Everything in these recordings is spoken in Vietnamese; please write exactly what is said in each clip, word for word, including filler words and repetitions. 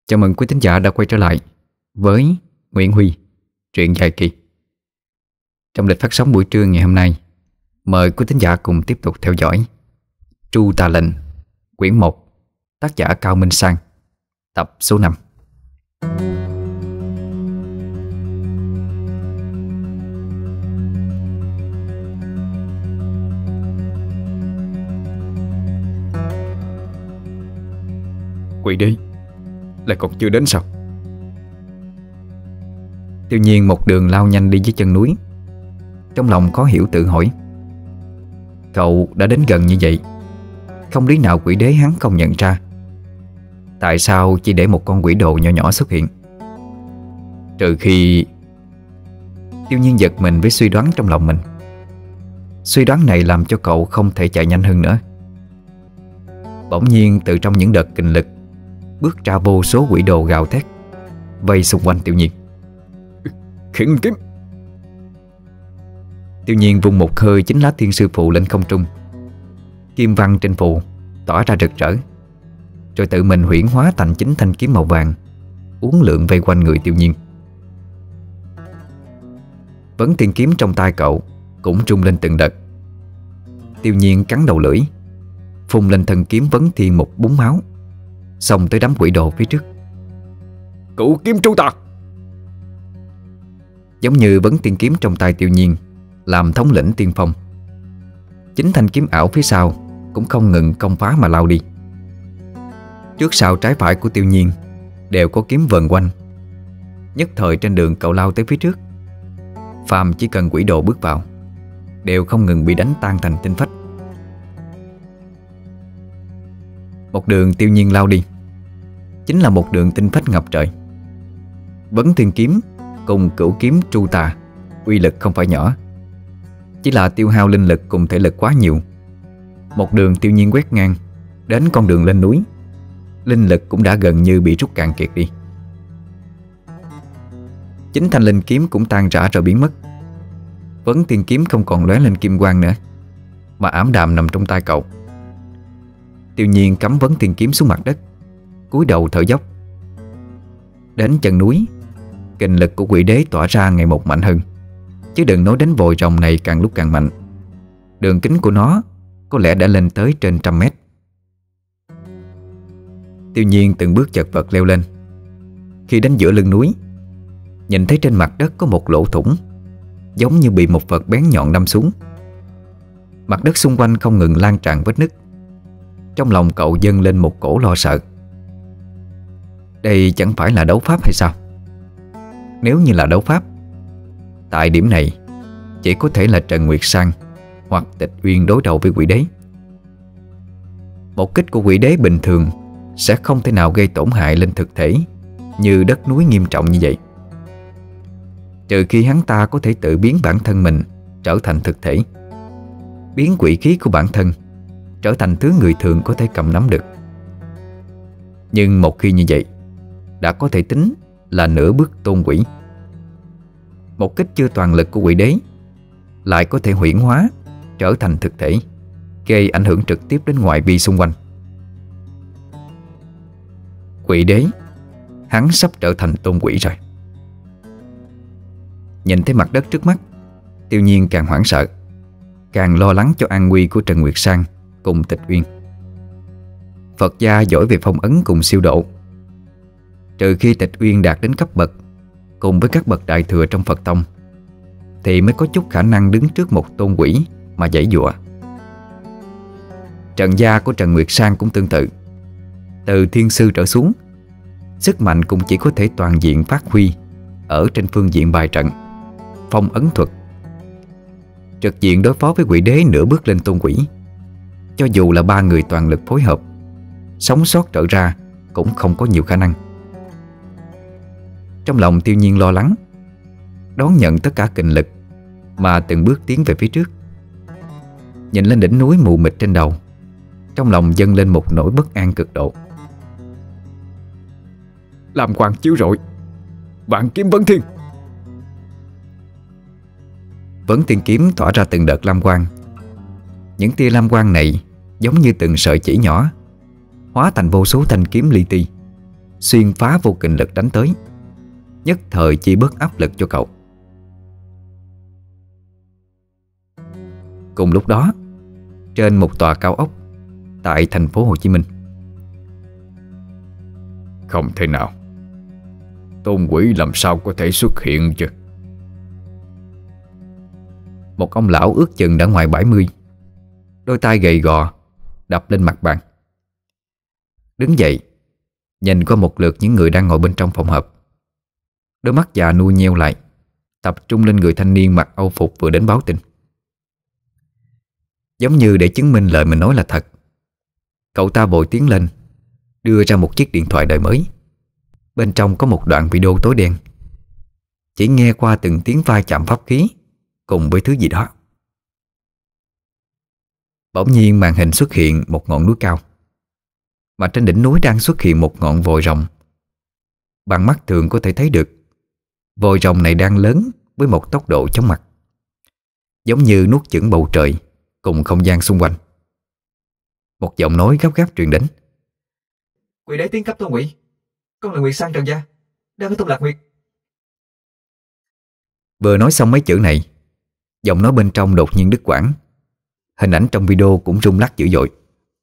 Chào mừng quý thính giả đã quay trở lại với Nguyễn Huy, truyện dài kỳ. Trong lịch phát sóng buổi trưa ngày hôm nay, mời quý thính giả cùng tiếp tục theo dõi Tru Tà Lệnh, quyển một, tác giả Cao Minh Sang, tập số năm. Quỷ đế lại còn chưa đến sao? Tuy nhiên một đường lao nhanh đi dưới chân núi, trong lòng khó hiểu tự hỏi. Cậu đã đến gần như vậy, không lý nào quỷ đế hắn không nhận ra. Tại sao chỉ để một con quỷ đồ nhỏ nhỏ xuất hiện? Trừ khi... Tiêu nhiên giật mình với suy đoán trong lòng mình. Suy đoán này làm cho cậu không thể chạy nhanh hơn nữa. Bỗng nhiên từ trong những đợt kình lực bước ra vô số quỷ đồ gào thét, vây xung quanh Tiêu nhiên. Khiển kiếm! Tiêu nhiên vung một hơi chính lá thiên sư phụ lên không trung. Kim văn trên phụ tỏa ra rực rỡ, rồi tự mình huyễn hóa thành chính thanh kiếm màu vàng uốn lượn vây quanh người Tiêu nhiên. Vấn thiên kiếm trong tay cậu cũng rung lên từng đợt. Tiêu nhiên cắn đầu lưỡi, phun lên thân kiếm vấn thiên một búng máu, xông tới đám quỷ đồ phía trước. Cửu kiếm tru tà! Giống như vấn tiên kiếm trong tay Tiêu nhiên làm thống lĩnh tiên phong, chính thanh kiếm ảo phía sau cũng không ngừng công phá mà lao đi. Trước sau trái phải của Tiêu nhiên đều có kiếm vần quanh. Nhất thời trên đường cậu lao tới phía trước, phàm chỉ cần quỷ đồ bước vào đều không ngừng bị đánh tan thành tinh phách. Một đường Tiêu nhiên lao đi chính là một đường tinh phách ngập trời. Vấn thiên kiếm cùng cửu kiếm tru tà uy lực không phải nhỏ, chỉ là tiêu hao linh lực cùng thể lực quá nhiều. Một đường Tiêu nhiên quét ngang đến con đường lên núi, linh lực cũng đã gần như bị rút cạn kiệt đi. Chính thanh linh kiếm cũng tan rã rồi biến mất. Vấn thiên kiếm không còn lóe lên kim quang nữa, mà ảm đạm nằm trong tay cậu. Tiêu nhiên cắm vấn thiên kiếm xuống mặt đất, cúi đầu thở dốc. Đến chân núi, kình lực của quỷ đế tỏa ra ngày một mạnh hơn, chứ đừng nói đến vòi rồng này càng lúc càng mạnh. Đường kính của nó có lẽ đã lên tới trên trăm mét. Tiêu nhiên từng bước chật vật leo lên. Khi đến giữa lưng núi, nhìn thấy trên mặt đất có một lỗ thủng, giống như bị một vật bén nhọn đâm xuống. Mặt đất xung quanh không ngừng lan tràn vết nứt. Trong lòng cậu dâng lên một cổ lo sợ. Đây chẳng phải là đấu pháp hay sao? Nếu như là đấu pháp, tại điểm này chỉ có thể là Trần Nguyệt Sang hoặc Tịch Uyên đối đầu với quỷ đế. Một kích của quỷ đế bình thường sẽ không thể nào gây tổn hại lên thực thể như đất núi nghiêm trọng như vậy, trừ khi hắn ta có thể tự biến bản thân mình trở thành thực thể, biến quỷ khí của bản thân trở thành thứ người thường có thể cầm nắm được. Nhưng một khi như vậy, đã có thể tính là nửa bước tôn quỷ. Một kích chưa toàn lực của quỷ đế lại có thể huyễn hóa trở thành thực thể, gây ảnh hưởng trực tiếp đến ngoại vi xung quanh. Quỷ đế, hắn sắp trở thành tôn quỷ rồi. Nhìn thấy mặt đất trước mắt, Tiêu nhiên càng hoảng sợ, càng lo lắng cho an nguy của Trần Nguyệt Sang cùng Tịch Uyên. Phật gia giỏi về phong ấn cùng siêu độ. Trừ khi Tịch Uyên đạt đến cấp bậc cùng với các bậc đại thừa trong Phật tông, thì mới có chút khả năng đứng trước một tôn quỷ mà giãy giụa. Trần gia của Trần Nguyệt Sang cũng tương tự. Từ thiên sư trở xuống, sức mạnh cũng chỉ có thể toàn diện phát huy ở trên phương diện bài trận, phong ấn thuật. Trực diện đối phó với quỷ đế nửa bước lên tôn quỷ, cho dù là ba người toàn lực phối hợp, sống sót trở ra cũng không có nhiều khả năng. Trong lòng Tiêu nhiên lo lắng, đón nhận tất cả kình lực mà từng bước tiến về phía trước. Nhìn lên đỉnh núi mù mịt trên đầu, trong lòng dâng lên một nỗi bất an cực độ. Lam quang chiếu rọi, vạn kiếm vấn thiên. Vấn thiên kiếm tỏa ra từng đợt lam quang. Những tia lam quang này giống như từng sợi chỉ nhỏ, hóa thành vô số thanh kiếm li ti, xuyên phá vô kình lực đánh tới, nhất thời chỉ bớt áp lực cho cậu. Cùng lúc đó, trên một tòa cao ốc tại thành phố Hồ Chí Minh. Không thể nào, Tôn Quỷ làm sao có thể xuất hiện chứ? Một ông lão ước chừng đã ngoài bảy mươi, đôi tay gầy gò đập lên mặt bàn. Đứng dậy, nhìn qua một lượt những người đang ngồi bên trong phòng họp. Đôi mắt già nua nheo lại, tập trung lên người thanh niên mặc âu phục vừa đến báo tin. Giống như để chứng minh lời mình nói là thật, cậu ta vội tiến lên, đưa ra một chiếc điện thoại đời mới. Bên trong có một đoạn video tối đen, chỉ nghe qua từng tiếng va chạm pháp khí cùng với thứ gì đó. Bỗng nhiên màn hình xuất hiện một ngọn núi cao, mà trên đỉnh núi đang xuất hiện một ngọn vòi rồng. Bằng mắt thường có thể thấy được vòi rồng này đang lớn với một tốc độ chóng mặt, giống như nuốt chửng bầu trời cùng không gian xung quanh. Một giọng nói gấp gáp truyền đến. Quỷ đế tiến cấp Tôn Quỷ, con là Nguyệt Sang Trần Gia, đang ở Tôn Lạc Nguyệt. Vừa nói xong mấy chữ này, giọng nói bên trong đột nhiên đứt quãng. Hình ảnh trong video cũng rung lắc dữ dội.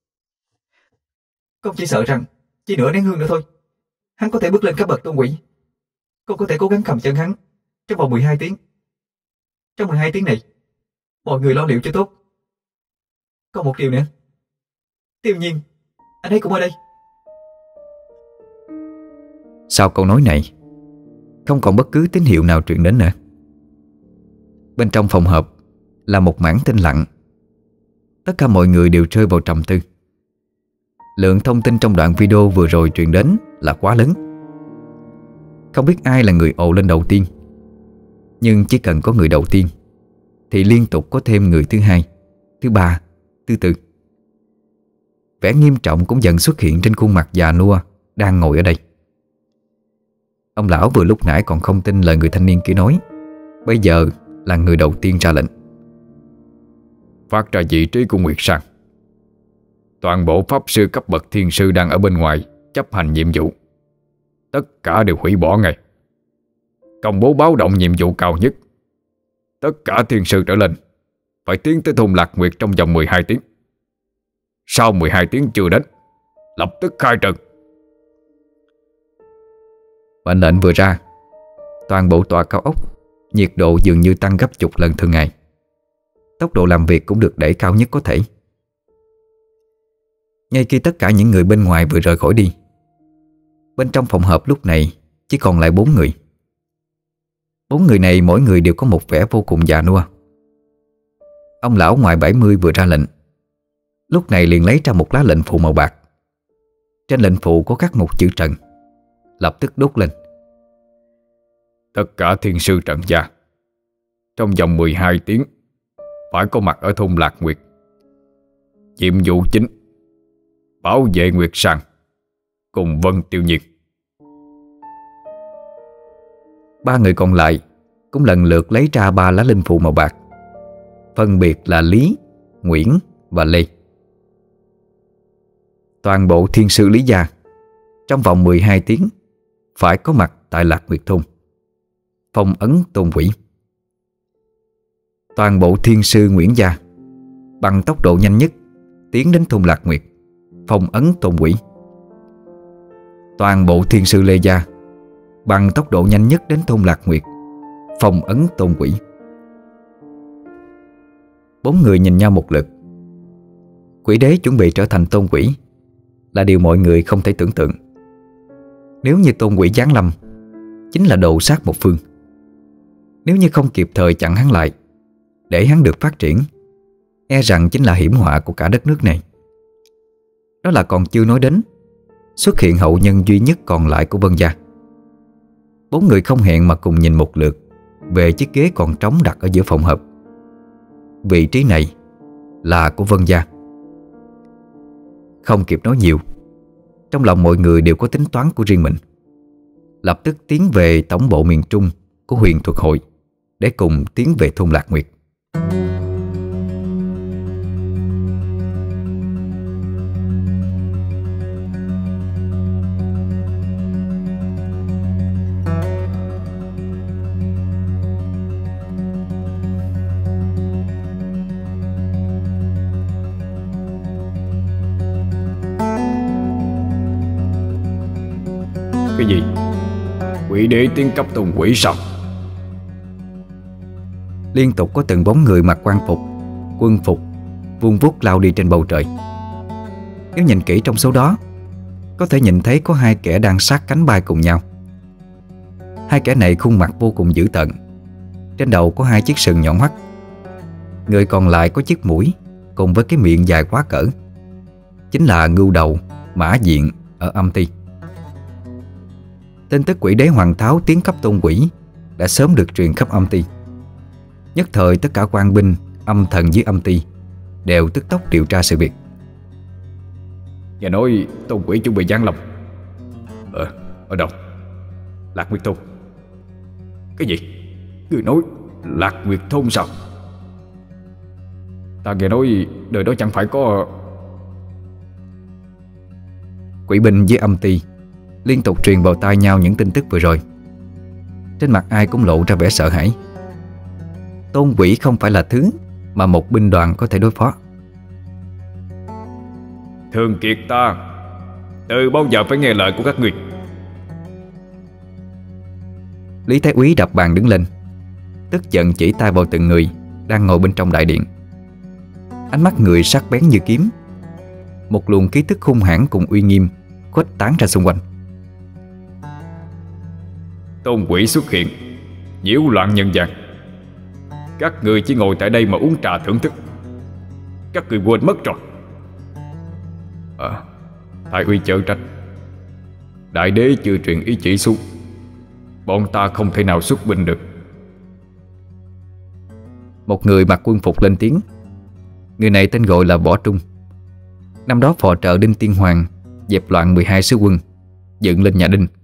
Con chỉ sợ rằng chỉ nửa nén hương nữa thôi, hắn có thể bước lên cấp bậc Tôn Quỷ. Con có thể cố gắng cầm chân hắn trong vòng mười hai tiếng. Trong mười hai tiếng này, mọi người lo liệu cho tốt. Còn một điều nữa, Tiêu Nhiên, anh ấy cũng ở đây. Sau câu nói này, không còn bất cứ tín hiệu nào truyền đến nữa. Bên trong phòng họp là một mảng tĩnh lặng. Tất cả mọi người đều rơi vào trầm tư. Lượng thông tin trong đoạn video vừa rồi truyền đến là quá lớn. Không biết ai là người ồ lên đầu tiên, nhưng chỉ cần có người đầu tiên thì liên tục có thêm người thứ hai, thứ ba, thứ tư. Vẻ nghiêm trọng cũng dần xuất hiện trên khuôn mặt già nua đang ngồi ở đây. Ông lão vừa lúc nãy còn không tin lời người thanh niên kia nói, bây giờ là người đầu tiên ra lệnh. Phát ra vị trí của Nguyệt Sang. Toàn bộ pháp sư cấp bậc thiên sư đang ở bên ngoài chấp hành nhiệm vụ, tất cả đều hủy bỏ ngay. Công bố báo động nhiệm vụ cao nhất. Tất cả thiên sư trở lên phải tiến tới thôn Lạc Nguyệt trong vòng mười hai tiếng. Sau mười hai tiếng chưa đến, lập tức khai trừ. Mệnh lệnh vừa ra, toàn bộ tòa cao ốc nhiệt độ dường như tăng gấp chục lần thường ngày. Tốc độ làm việc cũng được đẩy cao nhất có thể. Ngay khi tất cả những người bên ngoài vừa rời khỏi đi, bên trong phòng họp lúc này chỉ còn lại bốn người. Bốn người này mỗi người đều có một vẻ vô cùng già nua. Ông lão ngoài bảy mươi vừa ra lệnh, lúc này liền lấy ra một lá lệnh phù màu bạc. Trên lệnh phù có khắc một chữ Trần, lập tức đốt lên. Tất cả thiên sư Trần Gia trong vòng mười hai tiếng phải có mặt ở thôn Lạc Nguyệt. Nhiệm vụ chính: bảo vệ Nguyệt Sang cùng Vân Tiêu Nhiên. Ba người còn lại cũng lần lượt lấy ra ba lá linh phù màu bạc, phân biệt là Lý, Nguyễn và Lê. Toàn bộ thiên sư Lý Gia trong vòng mười hai tiếng phải có mặt tại Lạc Nguyệt Thôn, phong ấn Tôn Quỷ. Toàn bộ thiên sư Nguyễn Gia bằng tốc độ nhanh nhất tiến đến thôn Lạc Nguyệt, phong ấn Tôn Quỷ. Toàn bộ thiên sư Lê Gia bằng tốc độ nhanh nhất đến thôn Lạc Nguyệt, phong ấn Tôn Quỷ. Bốn người nhìn nhau một lượt. Quỷ đế chuẩn bị trở thành Tôn Quỷ là điều mọi người không thể tưởng tượng. Nếu như Tôn Quỷ giáng lâm, chính là đồ sát một phương. Nếu như không kịp thời chặn hắn lại, để hắn được phát triển, e rằng chính là hiểm họa của cả đất nước này. Đó là còn chưa nói đến xuất hiện hậu nhân duy nhất còn lại của Vân Gia. Bốn người không hẹn mà cùng nhìn một lượt về chiếc ghế còn trống đặt ở giữa phòng họp. Vị trí này là của Vân Gia. Không kịp nói nhiều, trong lòng mọi người đều có tính toán của riêng mình, lập tức tiến về tổng bộ miền Trung của huyền thuật hội để cùng tiến về thôn Lạc Nguyệt. Cái gì? Quỷ đế tiến cấp tôn quỷ sao? Liên tục có từng bóng người mặc quan phục, quân phục vung vút lao đi trên bầu trời. Nếu nhìn kỹ trong số đó, có thể nhìn thấy có hai kẻ đang sát cánh bay cùng nhau. Hai kẻ này khuôn mặt vô cùng dữ tợn, trên đầu có hai chiếc sừng nhọn hoắt. Người còn lại có chiếc mũi cùng với cái miệng dài quá cỡ, chính là Ngưu Đầu, Mã Diện ở Âm Ti. Tin tức quỷ đế Hoàng Tháo tiến cấp tôn quỷ đã sớm được truyền khắp Âm Ti. Nhất thời tất cả quan binh, âm thần dưới Âm Ti đều tức tốc điều tra sự việc. Nghe nói tôn quỷ chuẩn bị giáng lâm. Ờ, ở đâu? Lạc Nguyệt Thôn. Cái gì? Người nói Lạc Nguyệt Thôn sao? Ta nghe nói đời đó chẳng phải có... Quỷ binh với Âm Ti liên tục truyền vào tai nhau những tin tức vừa rồi. Trên mặt ai cũng lộ ra vẻ sợ hãi. Tôn quỷ không phải là thứ mà một binh đoàn có thể đối phó. Thường Kiệt ta, từ bao giờ phải nghe lời của các người? Lý Thái Úy đập bàn đứng lên, tức giận chỉ tay vào từng người đang ngồi bên trong đại điện. Ánh mắt người sắc bén như kiếm. Một luồng khí tức hung hãn cùng uy nghiêm khuếch tán ra xung quanh. Tôn quỷ xuất hiện, nhiễu loạn nhân gian. Các người chỉ ngồi tại đây mà uống trà thưởng thức. Các người quên mất rồi. À, Thái Uy chớ trách. Đại đế chưa truyền ý chỉ xuống, bọn ta không thể nào xuất binh được. Một người mặc quân phục lên tiếng. Người này tên gọi là Võ Trung. Năm đó phò trợ Đinh Tiên Hoàng dẹp loạn mười hai sứ quân, dựng lên nhà Đinh.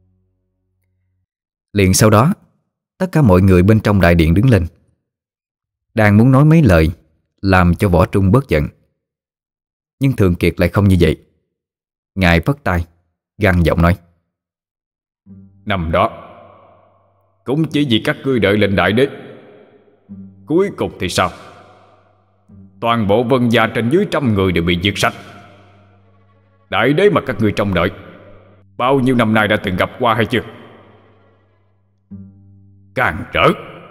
Liền sau đó, tất cả mọi người bên trong đại điện đứng lên, đang muốn nói mấy lời làm cho Võ Trung bớt giận. Nhưng Thường Kiệt lại không như vậy. Ngài phất tay, gằn giọng nói: Năm đó cũng chỉ vì các ngươi đợi lệnh đại đế, cuối cùng thì sao? Toàn bộ Vân gia trên dưới trăm người đều bị diệt sạch. Đại đế mà các ngươi trông đợi bao nhiêu năm nay đã từng gặp qua hay chưa? Càn trở!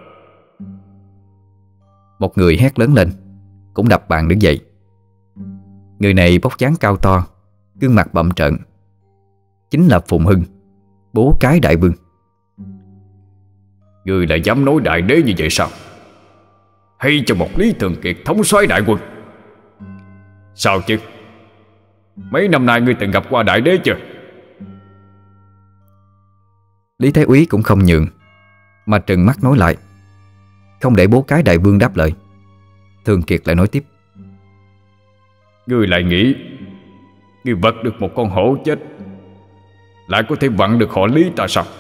Một người hét lớn lên, cũng đập bàn đứng dậy. Người này bốc dáng cao to, gương mặt bặm trợn, chính là Phùng Hưng, bố cái đại vương. Người lại dám nói đại đế như vậy sao? Hay cho một Lý Thường Kiệt thống soái đại quân? Sao chứ? Mấy năm nay ngươi từng gặp qua đại đế chưa? Lý Thái Úy cũng không nhượng, mà trừng mắt nói lại. Không để bố cái đại vương đáp lời, Thường Kiệt lại nói tiếp: Ngươi lại nghĩ ngươi vật được một con hổ chết lại có thể vặn được họ Lý ta sao?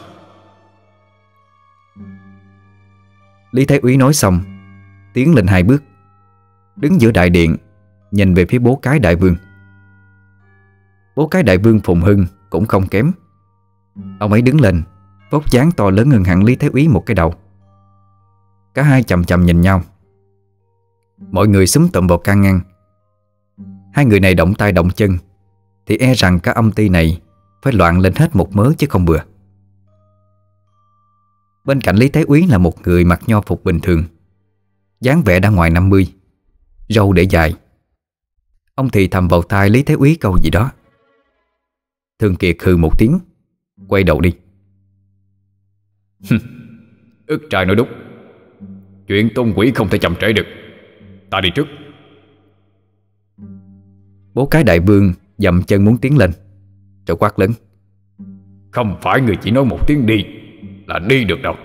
Lý Thái Úy nói xong, tiến lên hai bước, đứng giữa đại điện, nhìn về phía bố cái đại vương. Bố cái đại vương Phùng Hưng cũng không kém. Ông ấy đứng lên, vóc dáng to lớn hơn hẳn Lý Thái Úy một cái đầu. Cả hai chầm chầm nhìn nhau. Mọi người xúm tụm vào can ngăn. Hai người này động tay động chân thì e rằng cả Âm Ty này phải loạn lên hết một mớ chứ không bừa. Bên cạnh Lý Thái Úy là một người mặc nho phục bình thường, dáng vẻ đã ngoài năm mươi, râu để dài. Ông thì thầm vào tai Lý Thái Úy câu gì đó. Thường Kiệt hừ một tiếng, quay đầu đi. Ức trai nói đúng, chuyện tôn quỷ không thể chậm trễ được. Ta đi trước. Bố cái đại vương dậm chân muốn tiến lên, rồi quát lớn: Không phải người chỉ nói một tiếng đi là đi được đâu.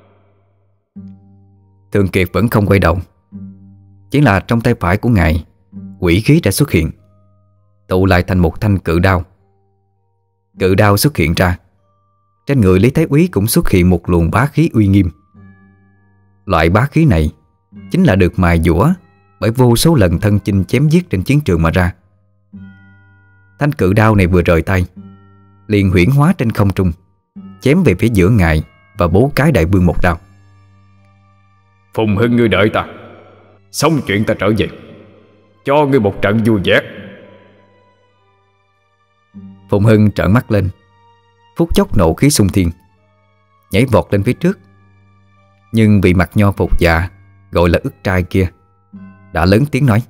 Thường Kiệt vẫn không quay đầu. Chỉ là trong tay phải của ngài, quỷ khí đã xuất hiện, tụ lại thành một thanh cự đao. Cự đao xuất hiện ra, trên người Lý Thái Úy cũng xuất hiện một luồng bá khí uy nghiêm. Loại bá khí này chính là được mài dũa bởi vô số lần thân chinh chém giết trên chiến trường mà ra. Thanh cự đao này vừa rời tay, liền huyễn hóa trên không trung, chém về phía giữa ngài và bố cái đại vương một đao. Phùng Hưng, ngươi đợi ta, xong chuyện ta trở về, cho ngươi một trận vui vẻ. Phùng Hưng trợn mắt lên, Phút chốc nộ khí xung thiên, nhảy vọt lên phía trước. Nhưng vị mặt nho phục già gọi là ức trai kia đã lớn tiếng nói: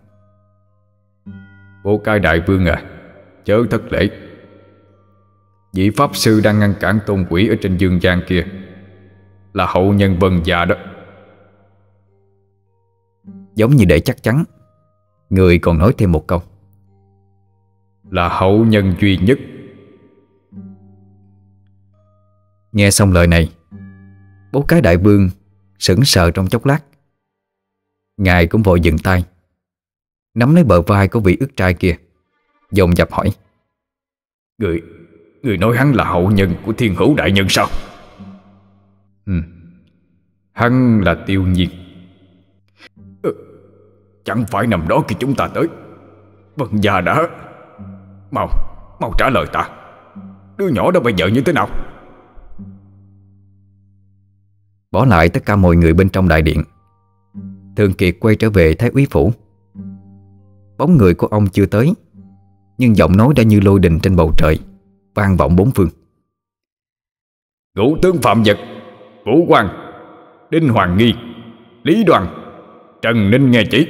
Bố Cái Đại Vương à, chớ thất lễ. Vị pháp sư đang ngăn cản tôn quỷ ở trên dương gian kia là hậu nhân Vân già đó. Giống như để chắc chắn, người còn nói thêm một câu: Là hậu nhân duy nhất. Nghe xong lời này, bố Cái Đại Vương sững sờ trong chốc lát. Ngài cũng vội dừng tay, nắm lấy bờ vai của vị ức trai kia, dồn dập hỏi: Người, người nói hắn là hậu nhân của Thiên Hữu đại nhân sao? Ừ, hắn là Tiêu Nhiên. Ừ, chẳng phải nằm đó khi chúng ta tới. Vân gia đã... Mau, mau trả lời ta, đứa nhỏ đó bây giờ như thế nào? Bỏ lại tất cả mọi người bên trong đại điện, Thường Kiệt quay trở về Thái úy phủ. Bóng người của ông chưa tới, nhưng giọng nói đã như lôi đình trên bầu trời, vang vọng bốn phương. Ngũ tướng Phạm Vật, Vũ Quang, Đinh Hoàng Nghi, Lý Đoàn, Trần Ninh nghe chỉ.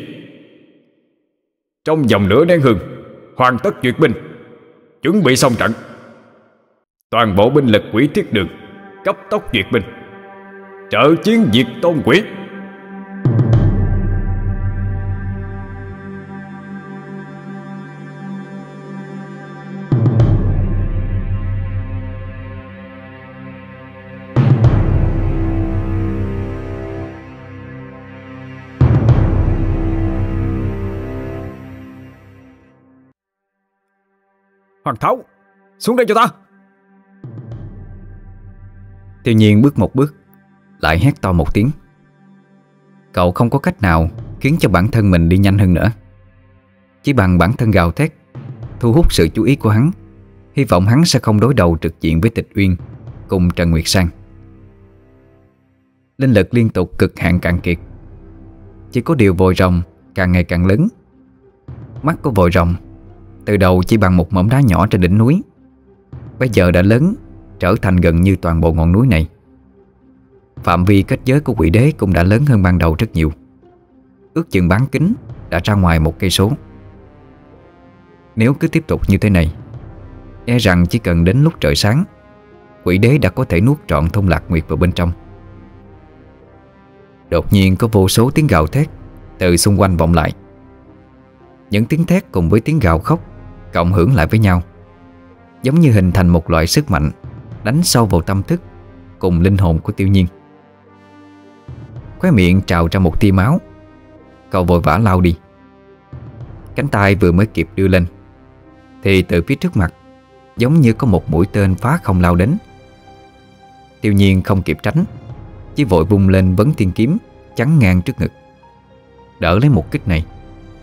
Trong vòng nửa nén hương, hoàn tất duyệt binh, chuẩn bị xong trận. Toàn bộ binh lực Quỷ Thiết Đường cấp tốc duyệt binh, trợ chiến diệt tôn quỷ. Hoàng Tháo, xuống đây cho ta. Tiêu Nhiên bước một bước, lại hét to một tiếng. Cậu không có cách nào khiến cho bản thân mình đi nhanh hơn nữa. Chỉ bằng bản thân gào thét, thu hút sự chú ý của hắn, hy vọng hắn sẽ không đối đầu trực diện với Tịch Uyên cùng Trần Nguyệt Sang. Linh lực liên tục cực hạn cạn kiệt. Chỉ có điều vòi rồng càng ngày càng lớn. Mắt của vòi rồng từ đầu chỉ bằng một mỏm đá nhỏ trên đỉnh núi, bây giờ đã lớn, trở thành gần như toàn bộ ngọn núi này. Phạm vi kết giới của quỷ đế cũng đã lớn hơn ban đầu rất nhiều, ước chừng bán kính đã ra ngoài một cây số. Nếu cứ tiếp tục như thế này, e rằng chỉ cần đến lúc trời sáng, quỷ đế đã có thể nuốt trọn Thông Lạc Nguyệt vào bên trong. Đột nhiên có vô số tiếng gào thét từ xung quanh vọng lại. Những tiếng thét cùng với tiếng gào khóc cộng hưởng lại với nhau, giống như hình thành một loại sức mạnh đánh sâu vào tâm thức cùng linh hồn của Tiêu Nhiên. Khóe miệng trào ra một tia máu. Cậu vội vã lao đi. Cánh tay vừa mới kịp đưa lên thì từ phía trước mặt giống như có một mũi tên phá không lao đến. Tiêu Nhiên không kịp tránh, chỉ vội vung lên vấn thiên kiếm chắn ngang trước ngực, đỡ lấy một kích này.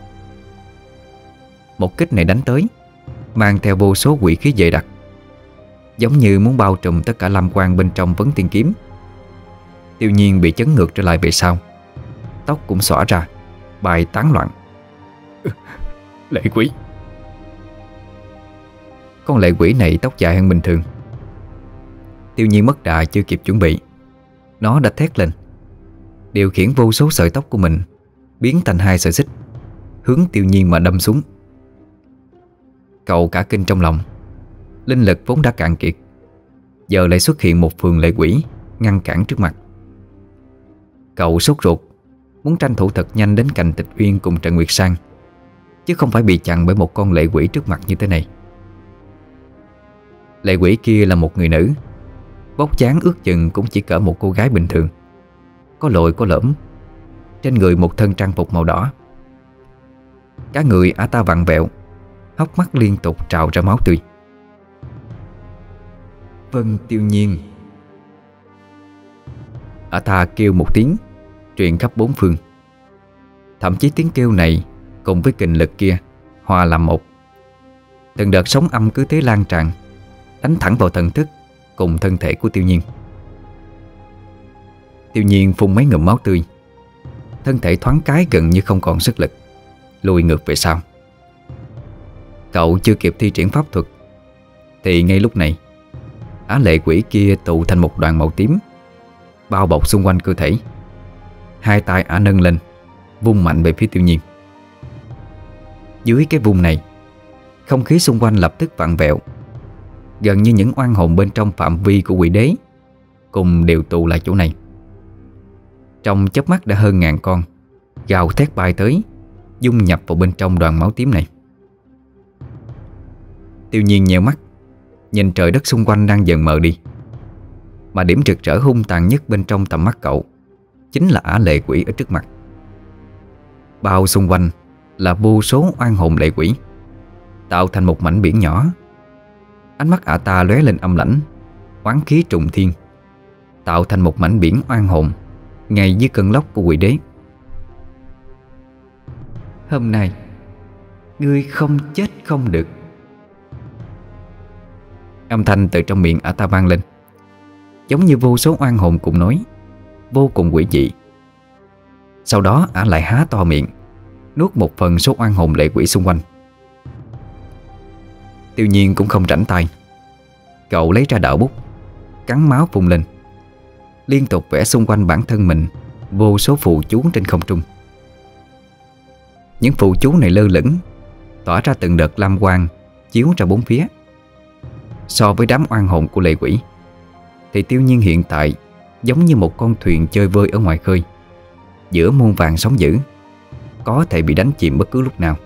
Một kích này đánh tới mang theo vô số quỷ khí dày đặc, giống như muốn bao trùm tất cả lam quang bên trong vấn thiên kiếm. Tiêu Nhiên bị chấn ngược trở lại về sau, tóc cũng xõa ra, bay tán loạn. Lệ quỷ. Con lệ quỷ này tóc dài hơn bình thường. Tiêu Nhiên mất đà chưa kịp chuẩn bị, nó đã thét lên, điều khiển vô số sợi tóc của mình biến thành hai sợi xích, hướng Tiêu Nhiên mà đâm xuống. Cậu cả kinh trong lòng. Linh lực vốn đã cạn kiệt, giờ lại xuất hiện một phường lệ quỷ ngăn cản trước mặt. Cậu sốt ruột, muốn tranh thủ thật nhanh đến cạnh Tịch Uyên cùng Trần Nguyệt Sang, chứ không phải bị chặn bởi một con lệ quỷ trước mặt như thế này. Lệ quỷ kia là một người nữ, vóc dáng ước chừng cũng chỉ cỡ một cô gái bình thường, có lồi có lõm, trên người một thân trang phục màu đỏ. Cả người ả ta vặn vẹo, hốc mắt liên tục trào ra máu tươi. Vân Tiêu Nhiên. Ả ta kêu một tiếng truyền khắp bốn phương. Thậm chí tiếng kêu này cùng với kình lực kia hòa làm một. Từng đợt sóng âm cứ thế lan tràn, đánh thẳng vào thần thức cùng thân thể của Tiêu Nhiên. Tiêu Nhiên phun mấy ngụm máu tươi, thân thể thoáng cái gần như không còn sức lực, lùi ngược về sau. Cậu chưa kịp thi triển pháp thuật thì ngay lúc này Ả lệ quỷ kia tụ thành một đoàn màu tím, bao bọc xung quanh cơ thể. Hai tay ả nâng lên, vung mạnh về phía Tiêu Nhiên. Dưới cái vung này, không khí xung quanh lập tức vặn vẹo. Gần như những oan hồn bên trong phạm vi của quỷ đế cùng đều tụ lại chỗ này. Trong chớp mắt đã hơn ngàn con gào thét bay tới, dung nhập vào bên trong đoàn máu tím này. Tiêu Nhiên nheo mắt, nhìn trời đất xung quanh đang dần mờ đi. Mà điểm rực rỡ hung tàn nhất bên trong tầm mắt cậu chính là ả lệ quỷ ở trước mặt. Bao xung quanh là vô số oan hồn lệ quỷ, tạo thành một mảnh biển nhỏ. Ánh mắt ả ta lóe lên âm lãnh, oán khí trùng thiên, tạo thành một mảnh biển oan hồn ngay dưới cơn lốc của quỷ đế. Hôm nay ngươi không chết không được. Âm thanh từ trong miệng ả ta vang lên, giống như vô số oan hồn cùng nói, vô cùng quỷ dị. Sau đó ả lại há to miệng, nuốt một phần số oan hồn lệ quỷ xung quanh. Tiêu Nhiên cũng không rảnh tay. Cậu lấy ra đạo bút, cắn máu phun lên, liên tục vẽ xung quanh bản thân mình vô số phù chú trên không trung. Những phù chú này lơ lửng, tỏa ra từng đợt lam quang chiếu ra bốn phía. So với đám oan hồn của lệ quỷ thì Tiêu Nhiên hiện tại giống như một con thuyền chơi vơi ở ngoài khơi, giữa muôn vàn sóng dữ, có thể bị đánh chìm bất cứ lúc nào.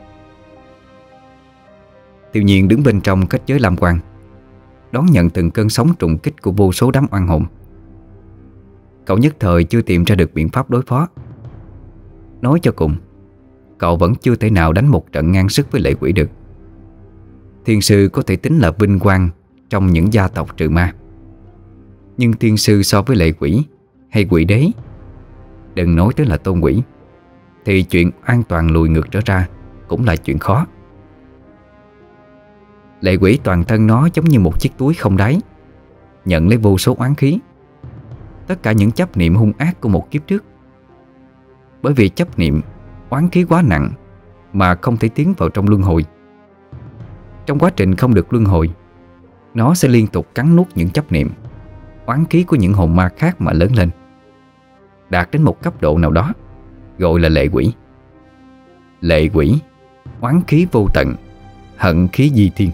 Tiêu Nhiên đứng bên trong kết giới lam quang, đón nhận từng cơn sóng trùng kích của vô số đám oan hồn. Cậu nhất thời chưa tìm ra được biện pháp đối phó. Nói cho cùng, cậu vẫn chưa thể nào đánh một trận ngang sức với lệ quỷ được. Thiên sư có thể tính là vinh quang trong những gia tộc trừ ma, nhưng thiên sư so với lệ quỷ hay quỷ đế, đừng nói tới là tôn quỷ, thì chuyện an toàn lùi ngược trở ra cũng là chuyện khó. Lệ quỷ toàn thân nó giống như một chiếc túi không đáy, nhận lấy vô số oán khí, tất cả những chấp niệm hung ác của một kiếp trước. Bởi vì chấp niệm, oán khí quá nặng mà không thể tiến vào trong luân hồi. Trong quá trình không được luân hồi, nó sẽ liên tục cắn nuốt những chấp niệm, oán khí của những hồn ma khác mà lớn lên, đạt đến một cấp độ nào đó, gọi là lệ quỷ. Lệ quỷ, oán khí vô tận, hận khí di thiên.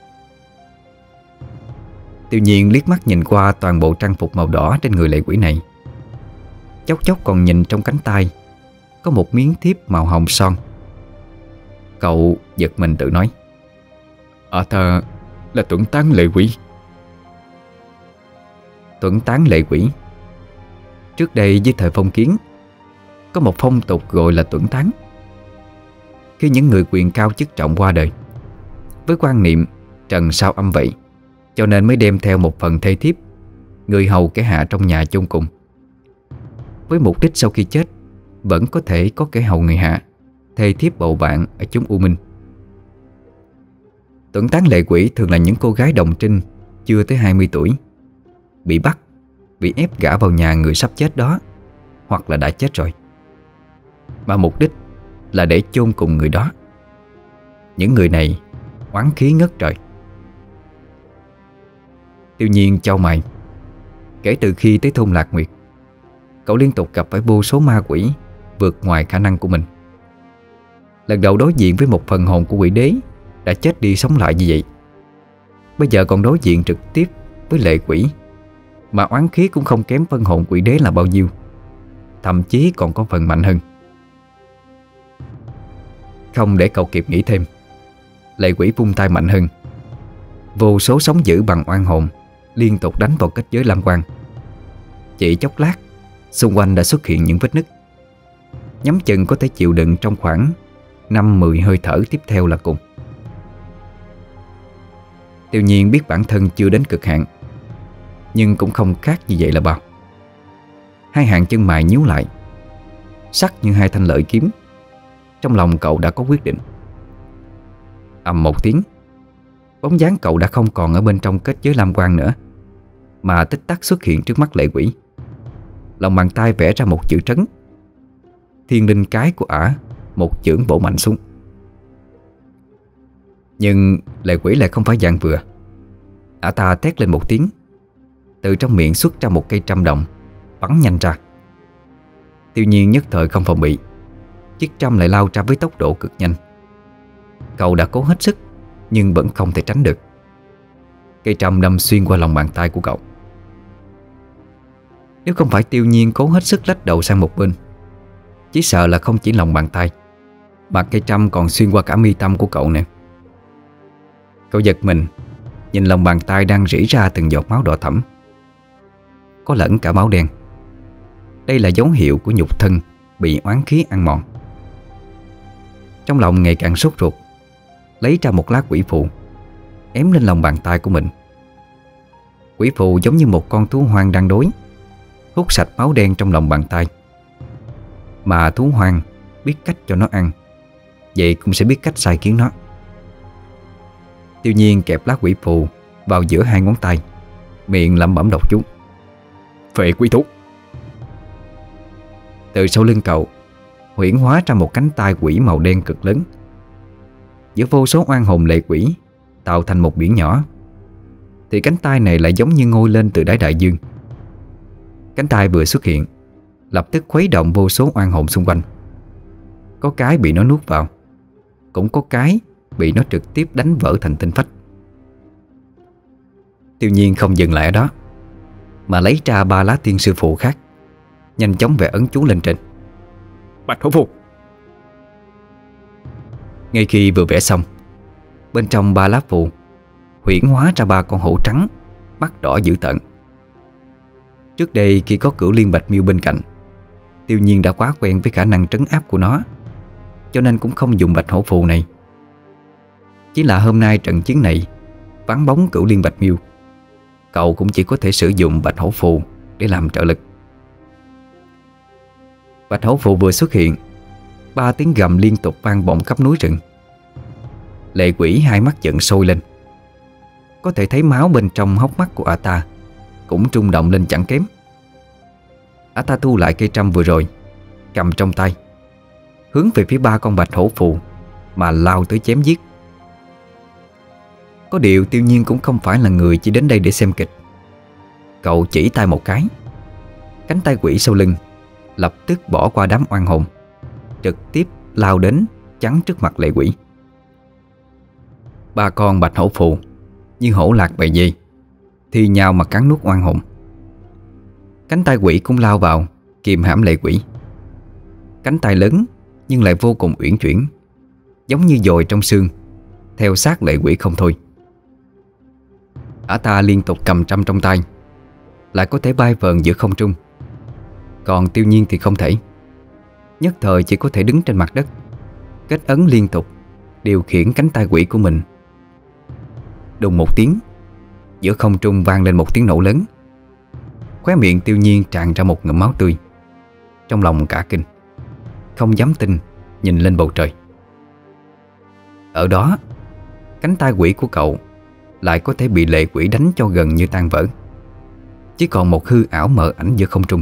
Tiêu Nhiên liếc mắt nhìn qua toàn bộ trang phục màu đỏ trên người lệ quỷ này, chốc chốc còn nhìn trong cánh tay có một miếng thiếp màu hồng son. Cậu giật mình tự nói: À ta là tuẩn tán lệ quỷ. Tuẩn tán lệ quỷ. Trước đây dưới thời phong kiến, có một phong tục gọi là tuẩn tán. Khi những người quyền cao chức trọng qua đời, với quan niệm trần sao âm vậy, cho nên mới đem theo một phần thê thiếp, người hầu kẻ hạ trong nhà chôn cùng, với mục đích sau khi chết vẫn có thể có kẻ hầu người hạ, thê thiếp bầu bạn ở chốn u minh. Tuẩn tán lệ quỷ thường là những cô gái đồng trinh chưa tới hai mươi tuổi, bị bắt, bị ép gả vào nhà người sắp chết đó, hoặc là đã chết rồi, mà mục đích là để chôn cùng người đó. Những người này oán khí ngất trời. Tiêu Nhiên chau mày. Kể từ khi tới thôn Lạc Nguyệt, cậu liên tục gặp phải vô số ma quỷ vượt ngoài khả năng của mình. Lần đầu đối diện với một phần hồn của quỷ đế đã chết đi sống lại như vậy, bây giờ còn đối diện trực tiếp với lệ quỷ, mà oán khí cũng không kém phân hồn quỷ đế là bao nhiêu, thậm chí còn có phần mạnh hơn. Không để cậu kịp nghĩ thêm, lệ quỷ vung tay mạnh hơn. Vô số sóng dữ bằng oan hồn liên tục đánh vào kết giới lam quang. Chỉ chốc lát, xung quanh đã xuất hiện những vết nứt, nhắm chừng có thể chịu đựng trong khoảng năm mười hơi thở tiếp theo là cùng. Tiêu Nhiên biết bản thân chưa đến cực hạn, nhưng cũng không khác như vậy là bao. Hai hàng chân mày nhíu lại, sắc như hai thanh lợi kiếm. Trong lòng cậu đã có quyết định. Ầm một tiếng, bóng dáng cậu đã không còn ở bên trong kết giới lam quang nữa, mà tích tắc xuất hiện trước mắt lệ quỷ. Lòng bàn tay vẽ ra một chữ trấn. Thiên linh cái của ả một chưởng bổ mạnh xuống. Nhưng lệ quỷ lại không phải dạng vừa. Ả ta thét lên một tiếng, từ trong miệng xuất ra một cây trăm đồng, bắn nhanh ra. Tiêu Nhiên nhất thời không phòng bị, chiếc trăm lại lao ra với tốc độ cực nhanh. Cậu đã cố hết sức nhưng vẫn không thể tránh được. Cây trăm đâm xuyên qua lòng bàn tay của cậu. Nếu không phải Tiêu Nhiên cố hết sức lách đầu sang một bên, chỉ sợ là không chỉ lòng bàn tay, mà cây trăm còn xuyên qua cả mi tâm của cậu nè. Cậu giật mình, nhìn lòng bàn tay đang rỉ ra từng giọt máu đỏ thẫm, có lẫn cả máu đen. Đây là dấu hiệu của nhục thân bị oán khí ăn mòn. Trong lòng ngày càng sốt ruột, lấy ra một lá quỷ phù, ém lên lòng bàn tay của mình. Quỷ phù giống như một con thú hoang đang đói, hút sạch máu đen trong lòng bàn tay. Mà thú hoang biết cách cho nó ăn, vậy cũng sẽ biết cách sai khiến nó. Tiêu Nhiên kẹp lá quỷ phù vào giữa hai ngón tay, miệng lẩm bẩm đọc chú: "Phệ quỷ thú." Từ sau lưng cậu huyễn hóa ra một cánh tay quỷ màu đen cực lớn. Giữa vô số oan hồn lệ quỷ tạo thành một biển nhỏ, thì cánh tay này lại giống như ngôi lên từ đáy đại dương. Cánh tay vừa xuất hiện, lập tức khuấy động vô số oan hồn xung quanh. Có cái bị nó nuốt vào, cũng có cái bị nó trực tiếp đánh vỡ thành tinh phách. Tiêu Nhiên không dừng lại ở đó, mà lấy ra ba lá tiên sư phụ khác, nhanh chóng vẽ ấn chú lên trên. "Bạch hổ phù." Ngay khi vừa vẽ xong, bên trong ba lá phù huyễn hóa ra ba con hổ trắng, mắt đỏ dữ tợn. Trước đây khi có Cửu Liên Bạch Miêu bên cạnh, Tiêu Nhiên đã quá quen với khả năng trấn áp của nó, cho nên cũng không dùng bạch hổ phù này. Chỉ là hôm nay trận chiến này vắng bóng Cửu Liên Bạch Miêu, cậu cũng chỉ có thể sử dụng bạch hổ phù để làm trợ lực. Bạch hổ phù vừa xuất hiện, ba tiếng gầm liên tục vang vọng khắp núi rừng. Lệ quỷ hai mắt giận sôi lên, có thể thấy máu bên trong hốc mắt của ả ta cũng rung động lên chẳng kém. Ả ta thu lại cây trăm vừa rồi, cầm trong tay, hướng về phía ba con bạch hổ phù mà lao tới chém giết. Có điều Tiêu Nhiên cũng không phải là người chỉ đến đây để xem kịch. Cậu chỉ tay một cái, cánh tay quỷ sau lưng lập tức bỏ qua đám oan hồn, trực tiếp lao đến chắn trước mặt lệ quỷ. Ba con bạch hổ phù như hổ lạc bầy dê thì nhào mà cắn nuốt oan hồn. Cánh tay quỷ cũng lao vào kìm hãm lệ quỷ. Cánh tay lớn nhưng lại vô cùng uyển chuyển, giống như dồi trong xương, theo sát lệ quỷ không thôi. Ả ta liên tục cầm trăm trong tay, lại có thể bay vờn giữa không trung. Còn Tiêu Nhiên thì không thể, nhất thời chỉ có thể đứng trên mặt đất, kết ấn liên tục điều khiển cánh tay quỷ của mình. Đùng một tiếng, giữa không trung vang lên một tiếng nổ lớn. Khóe miệng Tiêu Nhiên tràn ra một ngụm máu tươi. Trong lòng cả kinh, không dám tin nhìn lên bầu trời. Ở đó, cánh tay quỷ của cậu lại có thể bị lệ quỷ đánh cho gần như tan vỡ, chỉ còn một hư ảo mờ ảnh giữa không trung.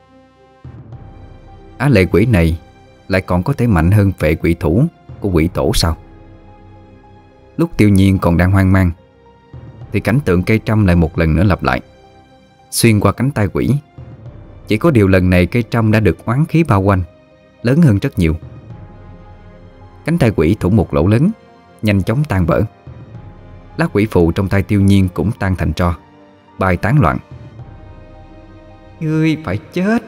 Á, lệ quỷ này lại còn có thể mạnh hơn phệ quỷ thủ của quỷ tổ sao? Lúc Tiêu Nhiên còn đang hoang mang, thì cảnh tượng cây trăm lại một lần nữa lặp lại, xuyên qua cánh tay quỷ. Chỉ có điều lần này cây trăm đã được oán khí bao quanh, lớn hơn rất nhiều. Cánh tay quỷ thủng một lỗ lớn, nhanh chóng tan vỡ. Lá quỷ phù trong tay Tiêu Nhiên cũng tan thành tro, bay tán loạn. "Ngươi phải chết!"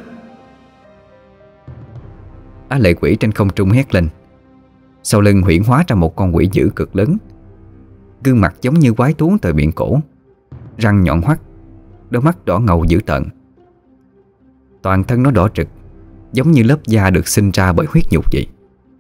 Á, lệ quỷ trên không trung hét lên. Sau lưng huyễn hóa ra một con quỷ dữ cực lớn, gương mặt giống như quái thú từ miệng cổ, răng nhọn hoắt, đôi mắt đỏ ngầu dữ tợn. Toàn thân nó đỏ rực, giống như lớp da được sinh ra bởi huyết nhục vậy.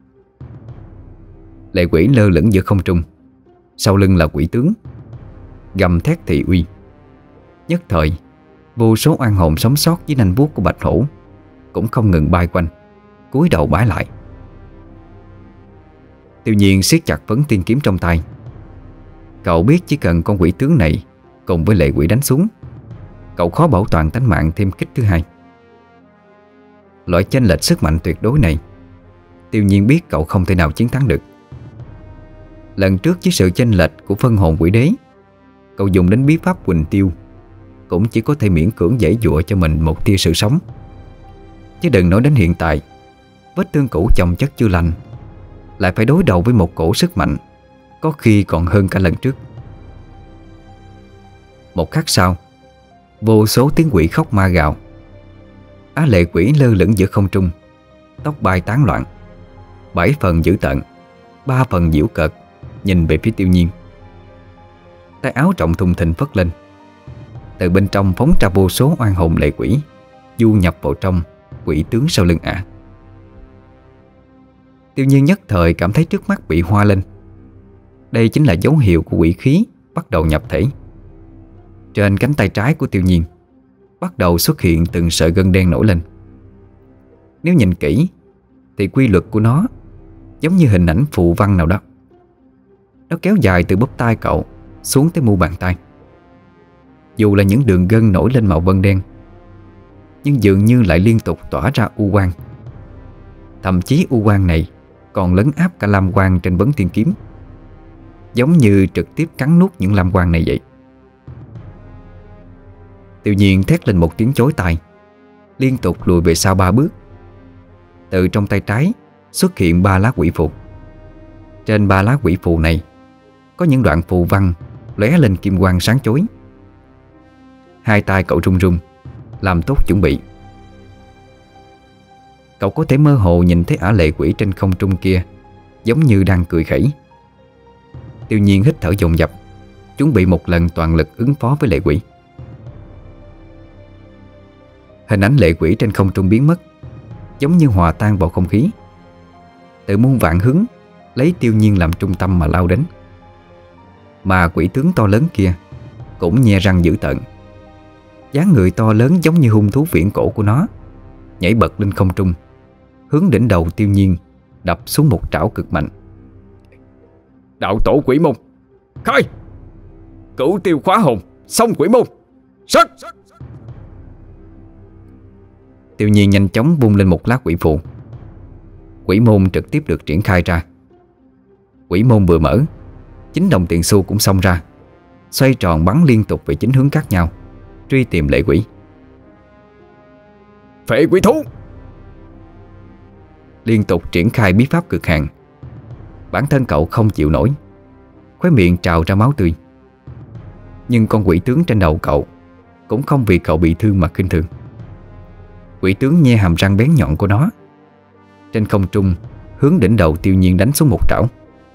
Lệ quỷ lơ lửng giữa không trung, sau lưng là quỷ tướng, gầm thét thị uy. Nhất thời, vô số oan hồn sống sót dưới nanh vuốt của bạch hổ cũng không ngừng bay quanh, cúi đầu bái lại. Tiêu Nhiên siết chặt vấn tiên kiếm trong tay. Cậu biết chỉ cần con quỷ tướng này cùng với lệ quỷ đánh xuống, cậu khó bảo toàn tánh mạng thêm kích thứ hai. Loại chênh lệch sức mạnh tuyệt đối này, Tiêu Nhiên biết cậu không thể nào chiến thắng được. Lần trước với sự chênh lệch của phân hồn quỷ đế, cậu dùng đến bí pháp Quỳnh Tiêu, cũng chỉ có thể miễn cưỡng giãy giụa cho mình một tia sự sống. Chứ đừng nói đến hiện tại, vết thương cũ chồng chất chưa lành, lại phải đối đầu với một cổ sức mạnh có khi còn hơn cả lần trước. Một khắc sau, vô số tiếng quỷ khóc ma gào. Á lệ quỷ lơ lửng giữa không trung, tóc bay tán loạn, bảy phần dữ tợn, ba phần giễu cợt, nhìn về phía Tiêu Nhiên. Tay áo trọng thùng thình phất lên, từ bên trong phóng ra vô số oan hồn lệ quỷ, du nhập vào trong quỷ tướng sau lưng ả. Tiêu Nhiên nhất thời cảm thấy trước mắt bị hoa lên. Đây chính là dấu hiệu của quỷ khí bắt đầu nhập thể. Trên cánh tay trái của Tiêu Nhiên bắt đầu xuất hiện từng sợi gân đen nổi lên. Nếu nhìn kỹ thì quy luật của nó giống như hình ảnh phù văn nào đó. Nó kéo dài từ bắp tay cậu xuống tới mu bàn tay. Dù là những đường gân nổi lên màu vân đen, nhưng dường như lại liên tục tỏa ra u quang. Thậm chí u quang này còn lấn áp cả lam quang trên vấn thiên kiếm, giống như trực tiếp cắn nuốt những lam quang này vậy. Tiêu Nhiên thét lên một tiếng chói tai, liên tục lùi về sau ba bước. Từ trong tay trái xuất hiện ba lá quỷ phù. Trên ba lá quỷ phù này có những đoạn phù văn lóe lên kim quang sáng chói. Hai tay cậu run run, làm tốt chuẩn bị. Cậu có thể mơ hồ nhìn thấy ả lệ quỷ trên không trung kia giống như đang cười khẩy. Tiêu Nhiên hít thở dồn dập, chuẩn bị một lần toàn lực ứng phó với lệ quỷ. Hình ảnh lệ quỷ trên không trung biến mất, giống như hòa tan vào không khí. Từ muôn vạn hướng lấy Tiêu Nhiên làm trung tâm mà lao đến. Mà quỷ tướng to lớn kia cũng nhe răng dữ tợn. Dáng người to lớn giống như hung thú viễn cổ của nó nhảy bật lên không trung, hướng đỉnh đầu Tiêu Nhiên đập xuống một trảo cực mạnh. Đạo tổ quỷ môn, khai! Cửu tiêu khóa hồn, xong quỷ môn, sát! Tiêu Nhiên nhanh chóng vung lên một lá quỷ phù. Quỷ môn trực tiếp được triển khai ra. Quỷ môn vừa mở, chính đồng tiền xu cũng xông ra, xoay tròn bắn liên tục về chính hướng khác nhau, truy tìm lệ quỷ. Phệ quỷ thú! Liên tục triển khai bí pháp cực hạn. Bản thân cậu không chịu nổi, khóe miệng trào ra máu tươi. Nhưng con quỷ tướng trên đầu cậu cũng không vì cậu bị thương mà khinh thường. Quỷ tướng nhe hàm răng bén nhọn của nó, trên không trung hướng đỉnh đầu Tiêu Nhiên đánh xuống một trảo.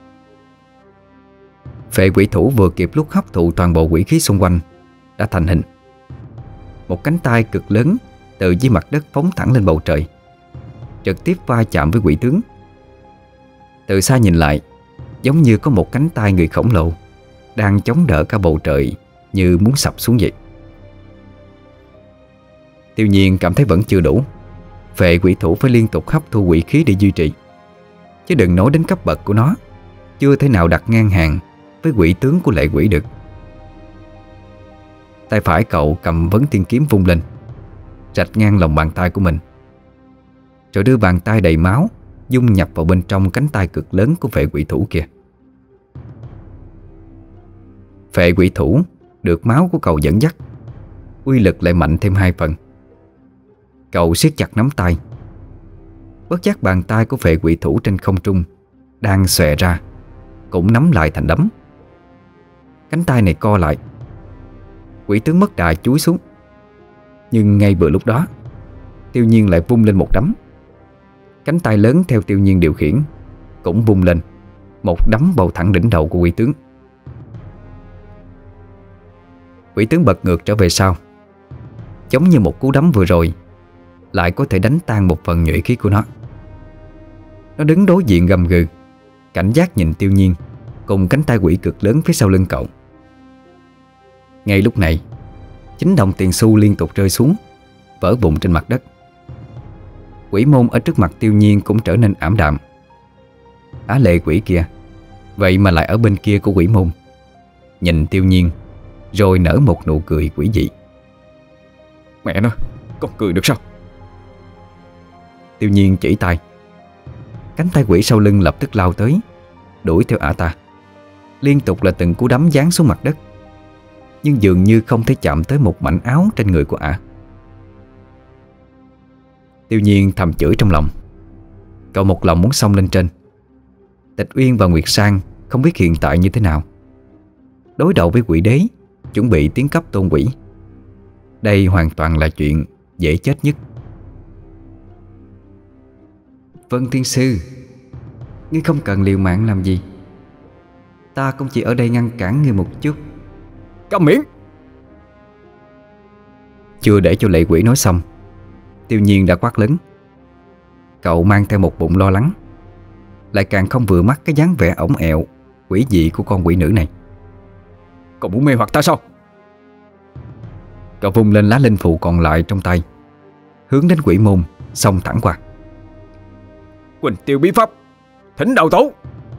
Phệ quỷ thủ vừa kịp lúc hấp thụ toàn bộ quỷ khí xung quanh đã thành hình. Một cánh tay cực lớn từ dưới mặt đất phóng thẳng lên bầu trời, trực tiếp va chạm với quỷ tướng. Từ xa nhìn lại, giống như có một cánh tay người khổng lồ đang chống đỡ cả bầu trời, như muốn sập xuống vậy. Tiêu Nhiên cảm thấy vẫn chưa đủ. Phệ quỷ thủ phải liên tục hấp thu quỷ khí để duy trì, chứ đừng nói đến cấp bậc của nó, chưa thể nào đặt ngang hàng với quỷ tướng của lệ quỷ được. Tay phải cậu cầm vấn thiên kiếm vung lên, rạch ngang lòng bàn tay của mình, rồi đưa bàn tay đầy máu dung nhập vào bên trong cánh tay cực lớn của phệ quỷ thủ kia. Phệ quỷ thủ được máu của cậu dẫn dắt, uy lực lại mạnh thêm hai phần. Cậu siết chặt nắm tay, bất giác bàn tay của phệ quỷ thủ trên không trung đang xòe ra cũng nắm lại thành đấm. Cánh tay này co lại, quỷ tướng mất đà chúi xuống. Nhưng ngay vừa lúc đó, Tiêu Nhiên lại vung lên một đấm. Cánh tay lớn theo Tiêu Nhiên điều khiển cũng vung lên, một đấm vào thẳng đỉnh đầu của quỷ tướng. Quỷ tướng bật ngược trở về sau, giống như một cú đấm vừa rồi lại có thể đánh tan một phần nhuệ khí của nó. Nó đứng đối diện gầm gừ, cảnh giác nhìn Tiêu Nhiên cùng cánh tay quỷ cực lớn phía sau lưng cậu. Ngay lúc này, chính đồng tiền xu liên tục rơi xuống, vỡ vụn trên mặt đất. Quỷ môn ở trước mặt Tiêu Nhiên cũng trở nên ảm đạm. Á lệ quỷ kia vậy mà lại ở bên kia của quỷ môn, nhìn Tiêu Nhiên rồi nở một nụ cười quỷ dị. Mẹ nó, con cười được sao? Tiêu Nhiên chỉ tay. Cánh tay quỷ sau lưng lập tức lao tới, đuổi theo ả ta. Liên tục là từng cú đấm giáng xuống mặt đất. nhưng dường như không thể chạm tới một mảnh áo trên người của ả. Tiêu Nhiên thầm chửi trong lòng. Cậu một lòng muốn xông lên trên. Tịch Uyên và Nguyệt Sang không biết hiện tại như thế nào. Đối đầu với quỷ đế, chuẩn bị tiến cấp tôn quỷ, đây hoàn toàn là chuyện dễ chết nhất. Vân Thiên Sư, ngươi không cần liều mạng làm gì. Ta cũng chỉ ở đây ngăn cản ngươi một chút. Câm miệng! Chưa để cho lệ quỷ nói xong, Tiêu Nhiên đã quát lớn. Cậu mang theo một bụng lo lắng, lại càng không vừa mắt cái dáng vẻ ổng ẹo quỷ dị của con quỷ nữ này. Cậu muốn mê hoặc ta sao? Cậu vung lên lá linh phù còn lại trong tay, hướng đến quỷ môn xông thẳng qua. Quỳnh Tiêu bí pháp, thỉnh đầu tổ!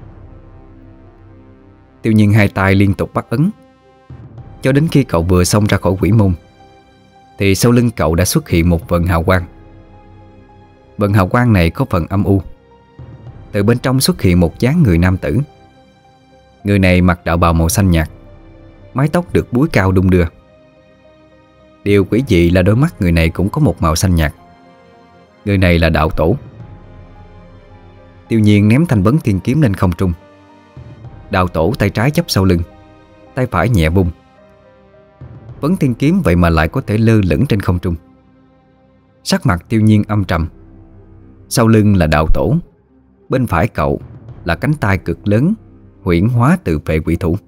Tiêu Nhiên hai tay liên tục bắt ấn, cho đến khi cậu vừa xông ra khỏi quỷ môn thì sau lưng cậu đã xuất hiện một vần hào quang. Vần hào quang này có phần âm u. Từ bên trong xuất hiện một dáng người nam tử. Người này mặc đạo bào màu xanh nhạt, mái tóc được búi cao đung đưa. Điều quỷ dị là đôi mắt người này cũng có một màu xanh nhạt. Người này là đạo tổ. Tiêu Nhiên ném thanh vấn thiên kiếm lên không trung. Đạo tổ tay trái chắp sau lưng, tay phải nhẹ vung. Vấn thiên kiếm vậy mà lại có thể lơ lửng trên không trung. Sắc mặt Tiêu Nhiên âm trầm. Sau lưng là đạo tổ, bên phải cậu là cánh tay cực lớn huyễn hóa từ phệ quỷ thủ.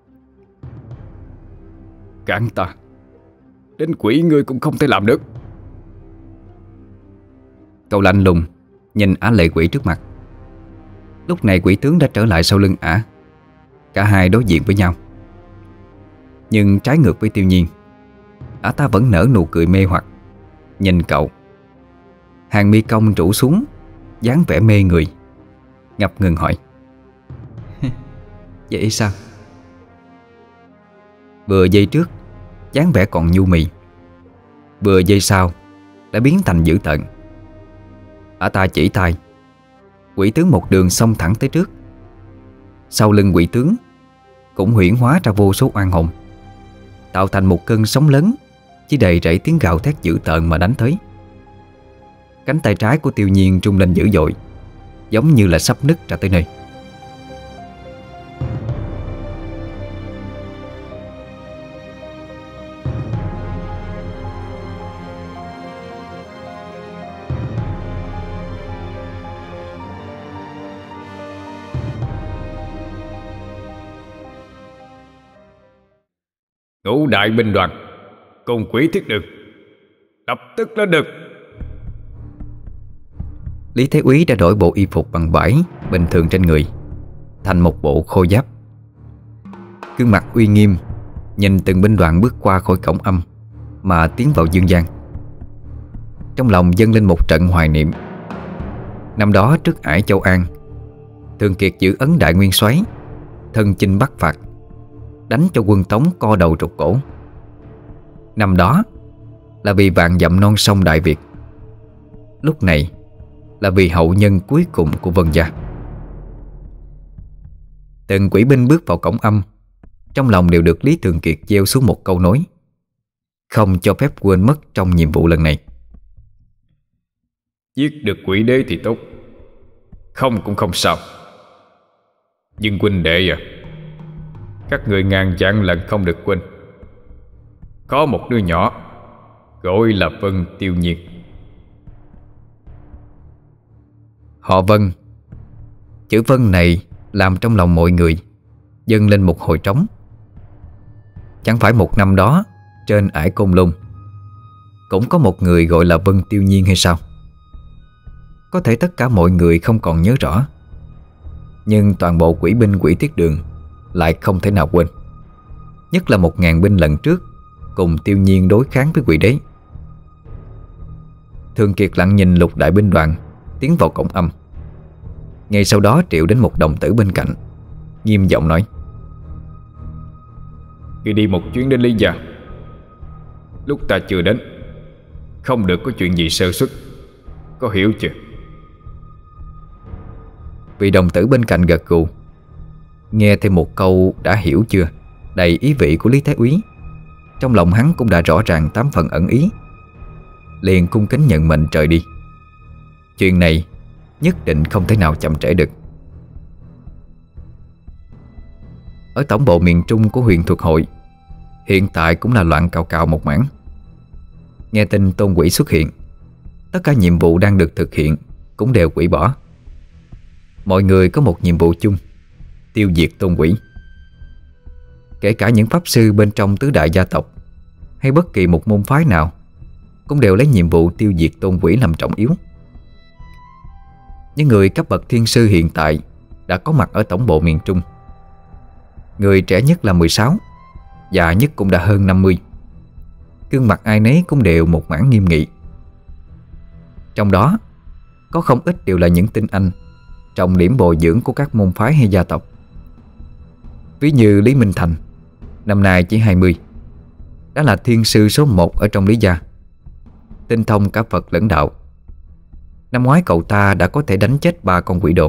Cản ta, đến quỷ ngươi cũng không thể làm được. Cậu lạnh lùng nhìn ả lệ quỷ trước mặt. Lúc này quỷ tướng đã trở lại sau lưng ả. Cả hai đối diện với nhau. Nhưng trái ngược với Tiêu Nhiên, ả ta vẫn nở nụ cười mê hoặc, nhìn cậu. Hàng mi cong rũ xuống, dáng vẻ mê người, ngập ngừng hỏi: Vậy sao? Vừa giây trước dáng vẻ còn nhu mì, vừa giây sau đã biến thành dữ tợn. Ả ta chỉ tay, quỷ tướng một đường xông thẳng tới trước. Sau lưng quỷ tướng cũng huyễn hóa ra vô số oan hồn, tạo thành một cơn sóng lớn, chỉ đầy rẫy tiếng gào thét dữ tợn mà đánh tới. Cánh tay trái của Tiêu Nhiên rung lên dữ dội, giống như là sắp nứt ra tới nơi. Ngũ đại binh đoàn cùng quỷ thiết đường lập tức lên được. Lý Thế Úy đã đổi bộ y phục bằng vải bình thường trên người thành một bộ khôi giáp. Gương mặt uy nghiêm nhìn từng binh đoàn bước qua khỏi cổng âm mà tiến vào dương gian. Trong lòng dâng lên một trận hoài niệm. Năm đó trước ải Châu An, Thường Kiệt giữ ấn Đại Nguyên Soái, thân chinh Bắc phạt, đánh cho quân Tống co đầu rụt cổ. Năm đó là vì vạn dặm non sông Đại Việt. Lúc này là vì hậu nhân cuối cùng của Vân gia. Từng quỷ binh bước vào cổng âm, trong lòng đều được Lý Thường Kiệt gieo xuống một câu nói: không cho phép quên mất trong nhiệm vụ lần này. Giết được quỷ đế thì tốt, không cũng không sao. Nhưng huynh đệ à, các người ngàn vạn lần không được quên, có một đứa nhỏ gọi là Vân Tiêu Nhiên. Họ Vân. Chữ Vân này làm trong lòng mọi người dâng lên một hồi trống. Chẳng phải một năm đó trên ải Côn Lôn cũng có một người gọi là Vân Tiêu Nhiên hay sao? Có thể tất cả mọi người không còn nhớ rõ, nhưng toàn bộ quỷ binh quỷ tiết đường lại không thể nào quên. Nhất là một ngàn binh lần trước cùng Tiêu Nhiên đối kháng với quỷ đế. Thường Kiệt lặng nhìn lục đại binh đoàn tiến vào cổng âm. Ngay sau đó triệu đến một đồng tử bên cạnh, nghiêm giọng nói: Khi đi một chuyến đến Lý gia, lúc ta chưa đến, không được có chuyện gì sơ suất, có hiểu chưa? Vị đồng tử bên cạnh gật gù, nghe thêm một câu đã hiểu chưa đầy ý vị của Lý Thái Úy, trong lòng hắn cũng đã rõ ràng tám phần ẩn ý, liền cung kính nhận mệnh trời đi. Chuyện này nhất định không thể nào chậm trễ được. Ở tổng bộ miền Trung của huyền thuật hội hiện tại cũng là loạn cào cào một mảng. Nghe tin Tôn Quỷ xuất hiện, tất cả nhiệm vụ đang được thực hiện cũng đều hủy bỏ. Mọi người có một nhiệm vụ chung: tiêu diệt Tôn Quỷ. Kể cả những pháp sư bên trong tứ đại gia tộc hay bất kỳ một môn phái nào cũng đều lấy nhiệm vụ tiêu diệt Tôn Quỷ làm trọng yếu. Những người cấp bậc thiên sư hiện tại đã có mặt ở tổng bộ miền Trung. Người trẻ nhất là mười sáu, già nhất cũng đã hơn năm mươi. Gương mặt ai nấy cũng đều một mảng nghiêm nghị. Trong đó có không ít đều là những tinh anh, trọng điểm bồi dưỡng của các môn phái hay gia tộc. Ví như Lý Minh Thành, năm nay chỉ hai mươi, đã là thiên sư số một ở trong Lý gia, tinh thông cả Phật lẫn đạo. Năm ngoái cậu ta đã có thể đánh chết ba con quỷ đồ.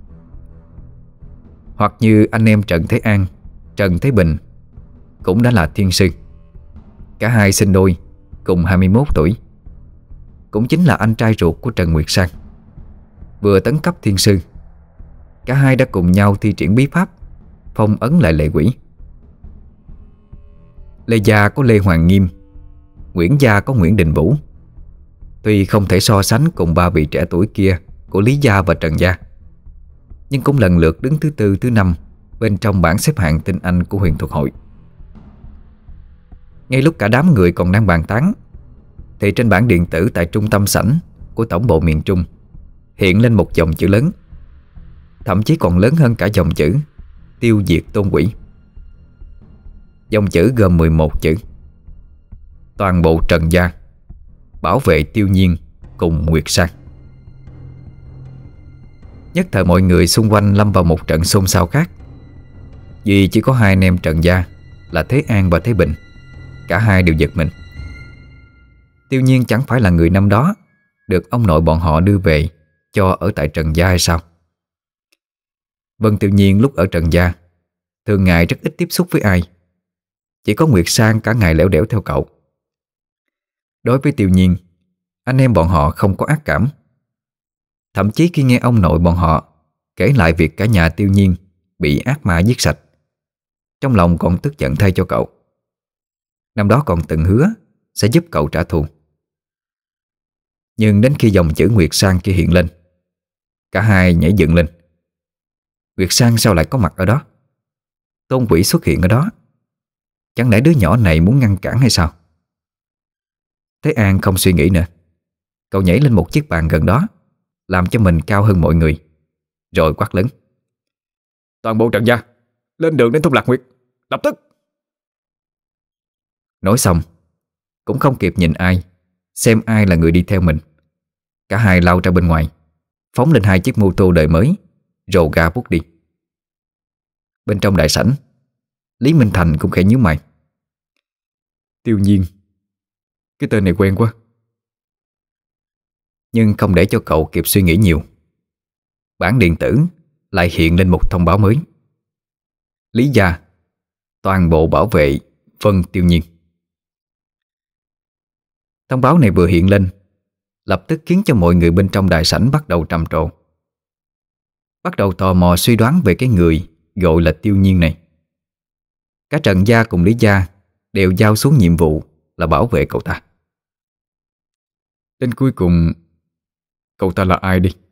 Hoặc như anh em Trần Thế An, Trần Thế Bình cũng đã là thiên sư. Cả hai sinh đôi, cùng hai mươi mốt tuổi, cũng chính là anh trai ruột của Trần Nguyệt Sang. Vừa tấn cấp thiên sư, cả hai đã cùng nhau thi triển bí pháp phong ấn lại lệ quỷ. Lê gia có Lê Hoàng Nghiêm, Nguyễn gia có Nguyễn Đình Vũ. Tuy không thể so sánh cùng ba vị trẻ tuổi kia của Lý gia và Trần gia, nhưng cũng lần lượt đứng thứ tư, thứ năm bên trong bảng xếp hạng tinh anh của huyền thuật hội. Ngay lúc cả đám người còn đang bàn tán, thì trên bảng điện tử tại trung tâm sảnh của tổng bộ miền Trung hiện lên một dòng chữ lớn, thậm chí còn lớn hơn cả dòng chữ tiêu diệt Tôn Quỷ. Dòng chữ gồm mười một chữ: toàn bộ Trần gia bảo vệ Tiêu Nhiên cùng Nguyệt Sang. Nhất thời mọi người xung quanh lâm vào một trận xôn xao khác, vì chỉ có hai anh em Trần gia là Thế An và Thế Bình, cả hai đều giật mình. Tiêu Nhiên chẳng phải là người năm đó được ông nội bọn họ đưa về cho ở tại Trần gia hay sao? Vân Tiêu Nhiên lúc ở Trần gia thường ngày rất ít tiếp xúc với ai, chỉ có Nguyệt Sang cả ngày lẻo đẻo theo cậu. Đối với Tiêu Nhiên, anh em bọn họ không có ác cảm. Thậm chí khi nghe ông nội bọn họ kể lại việc cả nhà Tiêu Nhiên bị ác ma giết sạch, trong lòng còn tức giận thay cho cậu. Năm đó còn từng hứa sẽ giúp cậu trả thù. Nhưng đến khi dòng chữ Nguyệt Sang kia hiện lên, cả hai nhảy dựng lên. Nguyệt Sang sao lại có mặt ở đó? Tôn Quỷ xuất hiện ở đó, chẳng lẽ đứa nhỏ này muốn ngăn cản hay sao? Thế An không suy nghĩ nữa, cậu nhảy lên một chiếc bàn gần đó, làm cho mình cao hơn mọi người, rồi quát lớn: toàn bộ Trần gia lên đường đến thôn Lạc Nguyệt, lập tức! Nói xong cũng không kịp nhìn ai, xem ai là người đi theo mình, cả hai lao ra bên ngoài, phóng lên hai chiếc mô tô đời mới, rồ ga vút đi. Bên trong đại sảnh, Lý Minh Thành cũng khẽ nhíu mày. Tiêu Nhiên, cái tên này quen quá. Nhưng không để cho cậu kịp suy nghĩ nhiều, bảng điện tử lại hiện lên một thông báo mới: Lý gia toàn bộ bảo vệ Vân Tiêu Nhiên. Thông báo này vừa hiện lên, lập tức khiến cho mọi người bên trong đại sảnh bắt đầu trầm trồ, bắt đầu tò mò suy đoán về cái người gọi là Tiêu Nhiên này. Cả Trần gia cùng Lý gia đều giao xuống nhiệm vụ là bảo vệ cậu ta. Đến cuối cùng, cậu ta là ai đi?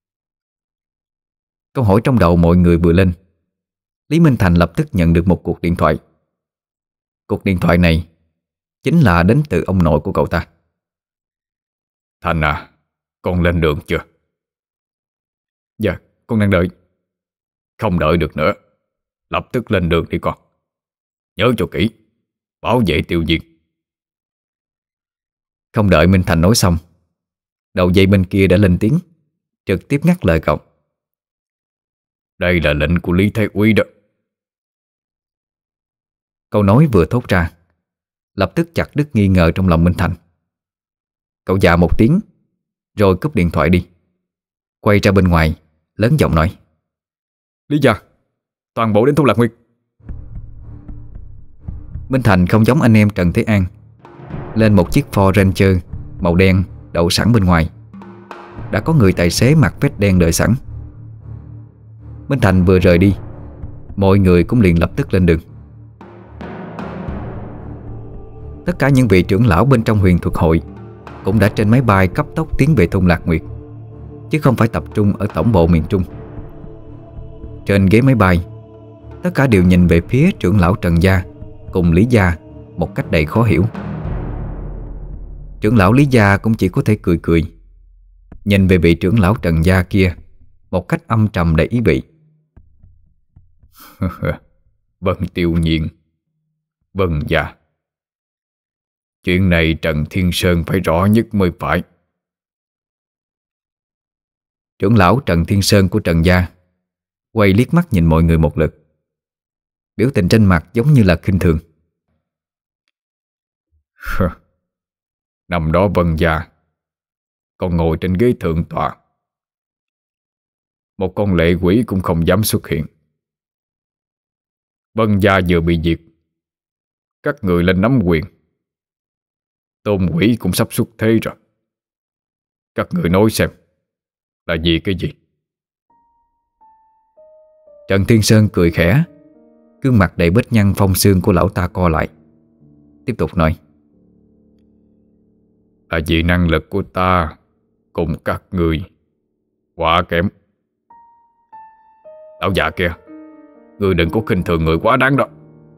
Câu hỏi trong đầu mọi người vừa lên, Lý Minh Thành lập tức nhận được một cuộc điện thoại. Cuộc điện thoại này chính là đến từ ông nội của cậu ta. Thành à, con lên đường chưa? Dạ, con đang đợi. Không đợi được nữa, lập tức lên đường đi con. Nhớ cho kỹ, bảo vệ Tiêu Nhiên. Không đợi Minh Thành nói xong, đầu dây bên kia đã lên tiếng, trực tiếp ngắt lời cậu. Đây là lệnh của Lý Thái Úy đó. Câu nói vừa thốt ra, lập tức chặt đứt nghi ngờ trong lòng Minh Thành. Cậu dạ một tiếng, rồi cúp điện thoại đi, quay ra bên ngoài, lớn giọng nói: Lý gia, toàn bộ đến thôn Lạc Nguyệt. Minh Thành không giống anh em Trần Thế An, lên một chiếc Ford Ranger màu đen đậu sẵn bên ngoài. Đã có người tài xế mặc vest đen đợi sẵn. Minh Thành vừa rời đi, mọi người cũng liền lập tức lên đường. Tất cả những vị trưởng lão bên trong huyền thuật hội cũng đã trên máy bay cấp tốc tiến về thôn Lạc Nguyệt, chứ không phải tập trung ở tổng bộ miền Trung. Trên ghế máy bay, tất cả đều nhìn về phía trưởng lão Trần Gia cùng Lý Gia một cách đầy khó hiểu. Trưởng lão Lý Gia cũng chỉ có thể cười cười, nhìn về vị trưởng lão Trần Gia kia một cách âm trầm đầy ý vị. Vân Tiêu Nhiên, Vân Gia, chuyện này Trần Thiên Sơn phải rõ nhất mới phải. Trưởng lão Trần Thiên Sơn của Trần Gia quay liếc mắt nhìn mọi người một lượt, biểu tình trên mặt giống như là khinh thường. Năm đó Vân Gia còn ngồi trên ghế thượng tọa, một con lệ quỷ cũng không dám xuất hiện. Vân Gia vừa bị diệt, các người lên nắm quyền, Tôn quỷ cũng sắp xuất thế rồi. Các người nói xem, là vì cái gì? Trần Thiên Sơn cười khẽ, gương mặt đầy vết nhăn phong xương của lão ta co lại, tiếp tục nói: Là vì năng lực của ta cùng các người quá kém. Lão già kia, ngươi đừng có khinh thường người quá đáng đó.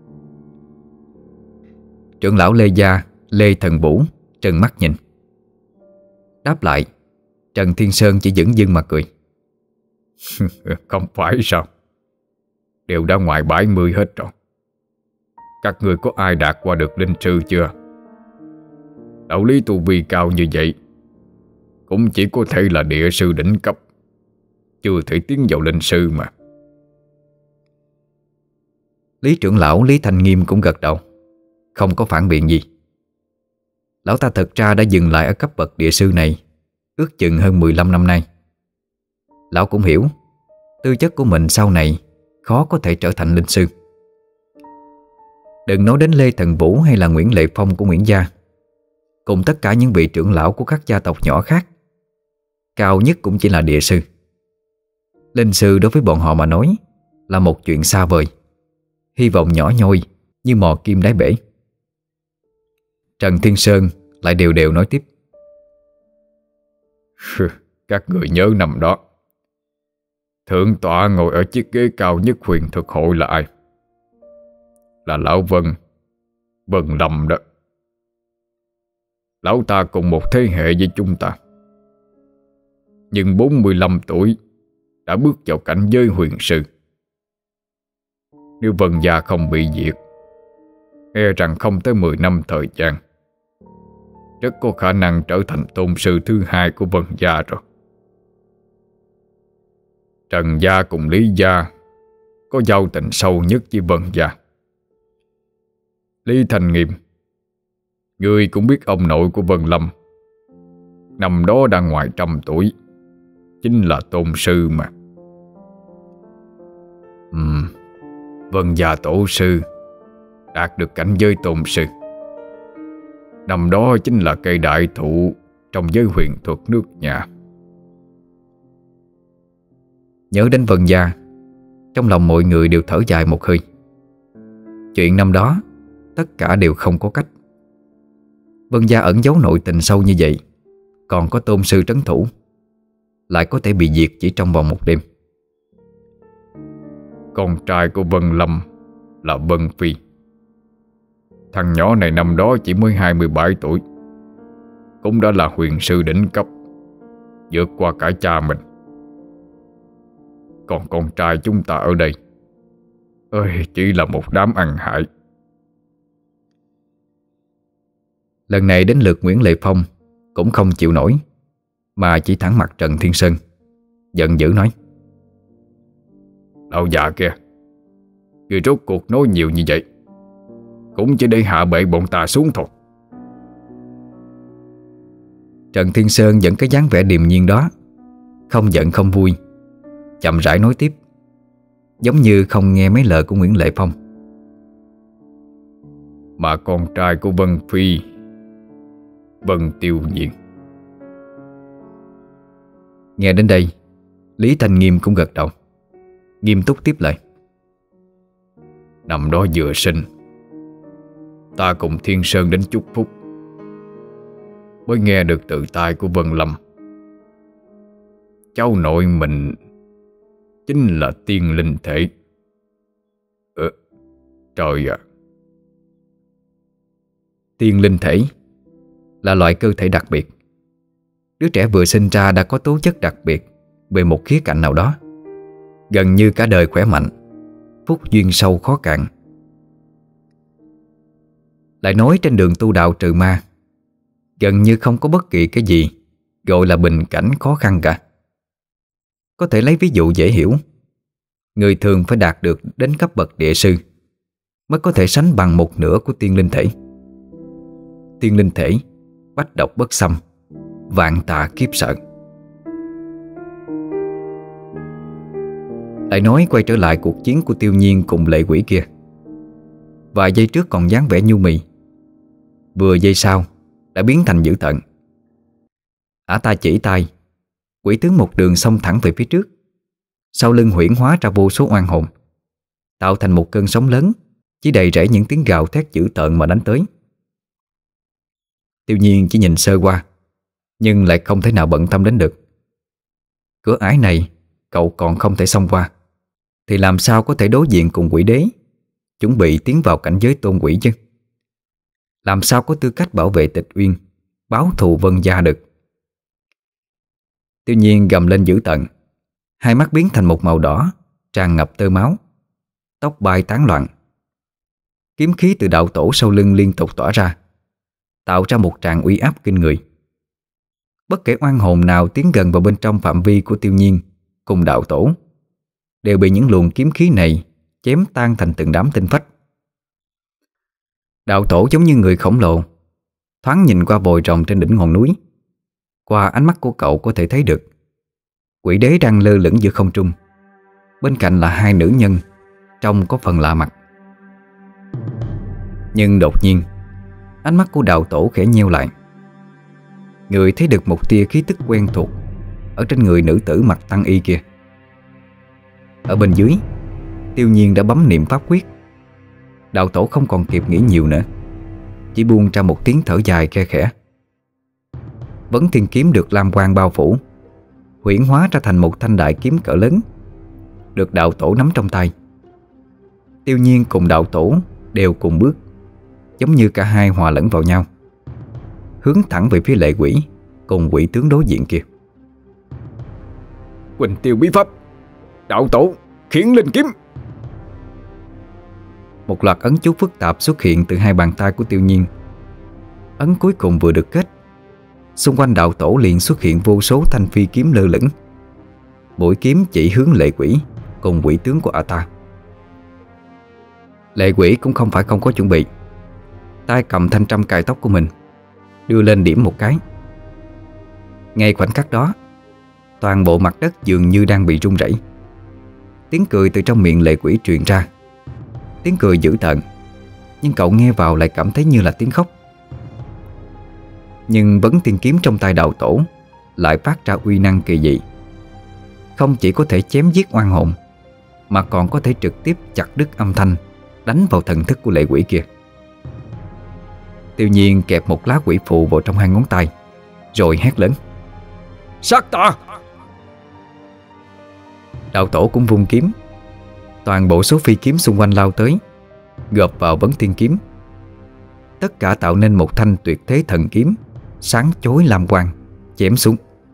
Trưởng lão Lê Gia, Lê Thần Vũ trừng mắt nhìn. Đáp lại, Trần Thiên Sơn chỉ dửng dưng mà cười. Không phải sao? Đều đã ngoài bảy mươi hết rồi. Các người có ai đạt qua được linh sư chưa? Đạo lý tu vi cao như vậy cũng chỉ có thể là địa sư đỉnh cấp, chưa thể tiến vào linh sư mà. Lý trưởng lão Lý Thành Nghiêm cũng gật đầu, không có phản biện gì. Lão ta thật ra đã dừng lại ở cấp bậc địa sư này ước chừng hơn mười lăm năm nay. Lão cũng hiểu tư chất của mình sau này khó có thể trở thành linh sư. Đừng nói đến Lê Thần Vũ hay là Nguyễn Lệ Phong của Nguyễn Gia, cùng tất cả những vị trưởng lão của các gia tộc nhỏ khác, cao nhất cũng chỉ là địa sư. Linh sư đối với bọn họ mà nói là một chuyện xa vời, hy vọng nhỏ nhoi như mò kim đáy bể. Trần Thiên Sơn lại đều đều nói tiếp: Các người nhớ năm đó, thượng tọa ngồi ở chiếc ghế cao nhất huyền thuật hội là ai? Là Lão Vân, Vân Lâm đó. Lão ta cùng một thế hệ với chúng ta, nhưng bốn mươi lăm tuổi đã bước vào cảnh giới huyền sư. Nếu Vân Gia không bị diệt, e rằng không tới mười năm thời gian, rất có khả năng trở thành tôn sư thứ hai của Vân Gia rồi. Trần Gia cùng Lý Gia có giao tình sâu nhất với Vân Gia. Lý Thành Nghiêm, ngươi cũng biết ông nội của Vân Lâm năm đó đang ngoài trăm tuổi, chính là tôn sư mà. Ừm, Vân Gia tổ sư đạt được cảnh giới tôn sư. Năm đó chính là cây đại thụ trong giới huyền thuật nước nhà. Nhớ đến Vân Gia, trong lòng mọi người đều thở dài một hơi. Chuyện năm đó tất cả đều không có cách. Vân Gia ẩn giấu nội tình sâu như vậy, còn có tôn sư trấn thủ, lại có thể bị diệt chỉ trong vòng một đêm. Con trai của Vân Lâm là Vân Phi. Thằng nhỏ này năm đó chỉ mới hai mươi bảy tuổi, cũng đã là huyền sư đỉnh cấp, vượt qua cả cha mình. Còn con trai chúng ta ở đây ơi, chỉ là một đám ăn hại. Lần này đến lượt Nguyễn Lệ Phong cũng không chịu nổi, mà chỉ thẳng mặt Trần Thiên Sơn, giận dữ nói: Lão già kia, người rốt cuộc nói nhiều như vậy cũng chỉ để hạ bệ bọn ta xuống thôi. Trần Thiên Sơn vẫn cái dáng vẻ điềm nhiên đó, không giận không vui, chậm rãi nói tiếp, giống như không nghe mấy lời của Nguyễn Lệ Phong. mà con trai của Vân Phi, Vân Tiêu Nhiên. Nghe đến đây, Lý Thanh Nghiêm cũng gật đầu, nghiêm túc tiếp lời. Năm đó vừa sinh, ta cùng Thiên Sơn đến chúc phúc, mới nghe được từ tai của Vân Lâm, cháu nội mình chính là tiên linh thể. Ừ, trời ạ! Tiên linh thể là loại cơ thể đặc biệt. Đứa trẻ vừa sinh ra đã có tố chất đặc biệt về một khía cạnh nào đó, gần như cả đời khỏe mạnh, phúc duyên sâu khó cạn. Lại nói trên đường tu đạo trừ ma, gần như không có bất kỳ cái gì gọi là bình cảnh khó khăn cả. Có thể lấy ví dụ dễ hiểu, người thường phải đạt được đến cấp bậc địa sư mới có thể sánh bằng một nửa của tiên linh thể. Tiên linh thể bách độc bất xâm, vạn tà kiếp sợ. Lại nói quay trở lại cuộc chiến của Tiêu Nhiên cùng lệ quỷ kia. Vài giây trước còn dáng vẻ nhu mì, vừa giây sau đã biến thành dữ tợn. Ả ta chỉ tay, quỷ tướng một đường xông thẳng về phía trước. Sau lưng huyễn hóa ra vô số oan hồn, tạo thành một cơn sóng lớn, chỉ đầy rẫy những tiếng gào thét dữ tợn mà đánh tới. Tiêu Nhiên chỉ nhìn sơ qua, nhưng lại không thể nào bận tâm đến được. Cửa ải này cậu còn không thể xông qua, thì làm sao có thể đối diện cùng quỷ đế chuẩn bị tiến vào cảnh giới tôn quỷ chứ? Làm sao có tư cách bảo vệ Tịch Uyên, báo thù Vân gia được? Tiêu Nhiên gầm lên dữ tợn, hai mắt biến thành một màu đỏ, tràn ngập tơ máu, tóc bay tán loạn. Kiếm khí từ đạo tổ sau lưng liên tục tỏa ra, tạo ra một tràng uy áp kinh người. Bất kể oan hồn nào tiến gần vào bên trong phạm vi của Tiêu Nhiên cùng đạo tổ đều bị những luồng kiếm khí này chém tan thành từng đám tinh phách. Đạo tổ giống như người khổng lồ, thoáng nhìn qua vòi rồng trên đỉnh ngọn núi. Qua ánh mắt của cậu có thể thấy được quỷ đế đang lơ lửng giữa không trung, bên cạnh là hai nữ nhân trông có phần lạ mặt. Nhưng đột nhiên, ánh mắt của đạo tổ khẽ nheo lại. Người thấy được một tia khí tức quen thuộc ở trên người nữ tử mặc tăng y kia. Ở bên dưới, Tiêu Nhiên đã bấm niệm pháp quyết. Đạo tổ không còn kịp nghĩ nhiều nữa, chỉ buông ra một tiếng thở dài khe khẽ. Vấn Thiên kiếm được lam quang bao phủ, huyễn hóa ra thành một thanh đại kiếm cỡ lớn, được đạo tổ nắm trong tay. Tiêu Nhiên cùng đạo tổ đều cùng bước, giống như cả hai hòa lẫn vào nhau, hướng thẳng về phía lệ quỷ cùng quỷ tướng đối diện kia. Quỳnh tiêu bí pháp, đạo tổ khiển linh kiếm. Một loạt ấn chú phức tạp xuất hiện từ hai bàn tay của Tiêu Nhiên. Ấn cuối cùng vừa được kết, xung quanh đạo tổ liền xuất hiện vô số thanh phi kiếm lơ lửng, mũi kiếm chỉ hướng lệ quỷ cùng quỷ tướng của ả ta. Lệ quỷ cũng không phải không có chuẩn bị, tay cầm thanh trăm cài tóc của mình, đưa lên điểm một cái. Ngay khoảnh khắc đó, toàn bộ mặt đất dường như đang bị rung rẩy. Tiếng cười từ trong miệng lệ quỷ truyền ra, tiếng cười dữ tợn, nhưng cậu nghe vào lại cảm thấy như là tiếng khóc. Nhưng Vấn Thiên kiếm trong tay đạo tổ lại phát ra uy năng kỳ dị, không chỉ có thể chém giết oan hồn, mà còn có thể trực tiếp chặt đứt âm thanh, đánh vào thần thức của lệ quỷ kia. Tiêu Nhiên kẹp một lá quỷ phù vào trong hai ngón tay, rồi hét lớn: Sát ta! Đạo tổ cũng vung kiếm. Toàn bộ số phi kiếm xung quanh lao tới, gộp vào Vấn Thiên kiếm. Tất cả tạo nên một thanh tuyệt thế thần kiếm, sáng chói lam quang, chém xuống.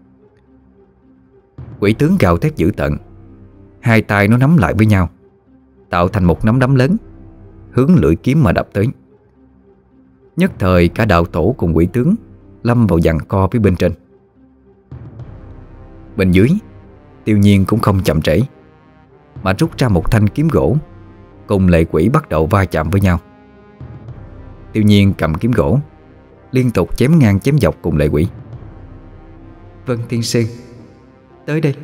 Quỷ tướng gào thét dữ tợn, hai tay nó nắm lại với nhau, tạo thành một nắm đấm lớn, hướng lưỡi kiếm mà đập tới. Nhất thời cả đạo tổ cùng quỷ tướng lâm vào giằng co phía bên trên. Bên dưới, Tiêu Nhiên cũng không chậm trễ, mà rút ra một thanh kiếm gỗ, cùng lệ quỷ bắt đầu va chạm với nhau. Tiêu Nhiên cầm kiếm gỗ, liên tục chém ngang chém dọc cùng lệ quỷ. Vân tiên sư, tới đây.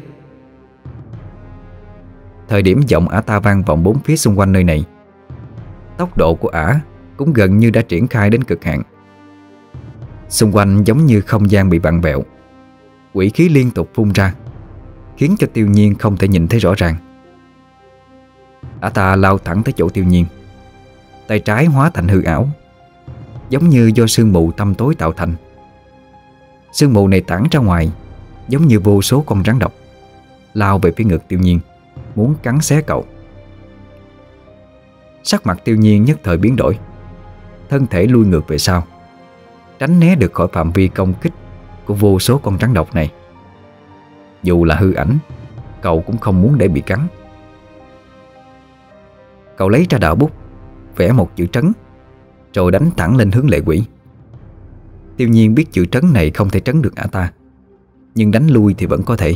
Thời điểm giọng ả ta vang vọng bốn phía xung quanh nơi này, tốc độ của ả cũng gần như đã triển khai đến cực hạn. Xung quanh giống như không gian bị vặn vẹo, quỷ khí liên tục phun ra, khiến cho Tiêu Nhiên không thể nhìn thấy rõ ràng. Ả ta lao thẳng tới chỗ Tiêu Nhiên, tay trái hóa thành hư ảo, giống như do sương mù tăm tối tạo thành. Sương mù này tản ra ngoài, giống như vô số con rắn độc lao về phía ngực Tiêu Nhiên, muốn cắn xé cậu. Sắc mặt Tiêu Nhiên nhất thời biến đổi, thân thể lui ngược về sau, tránh né được khỏi phạm vi công kích của vô số con rắn độc này. Dù là hư ảnh, cậu cũng không muốn để bị cắn. Cậu lấy ra đạo bút, vẽ một chữ trấn, rồi đánh thẳng lên hướng lệ quỷ. Tiêu Nhiên biết chữ trấn này không thể trấn được ả ta, nhưng đánh lui thì vẫn có thể.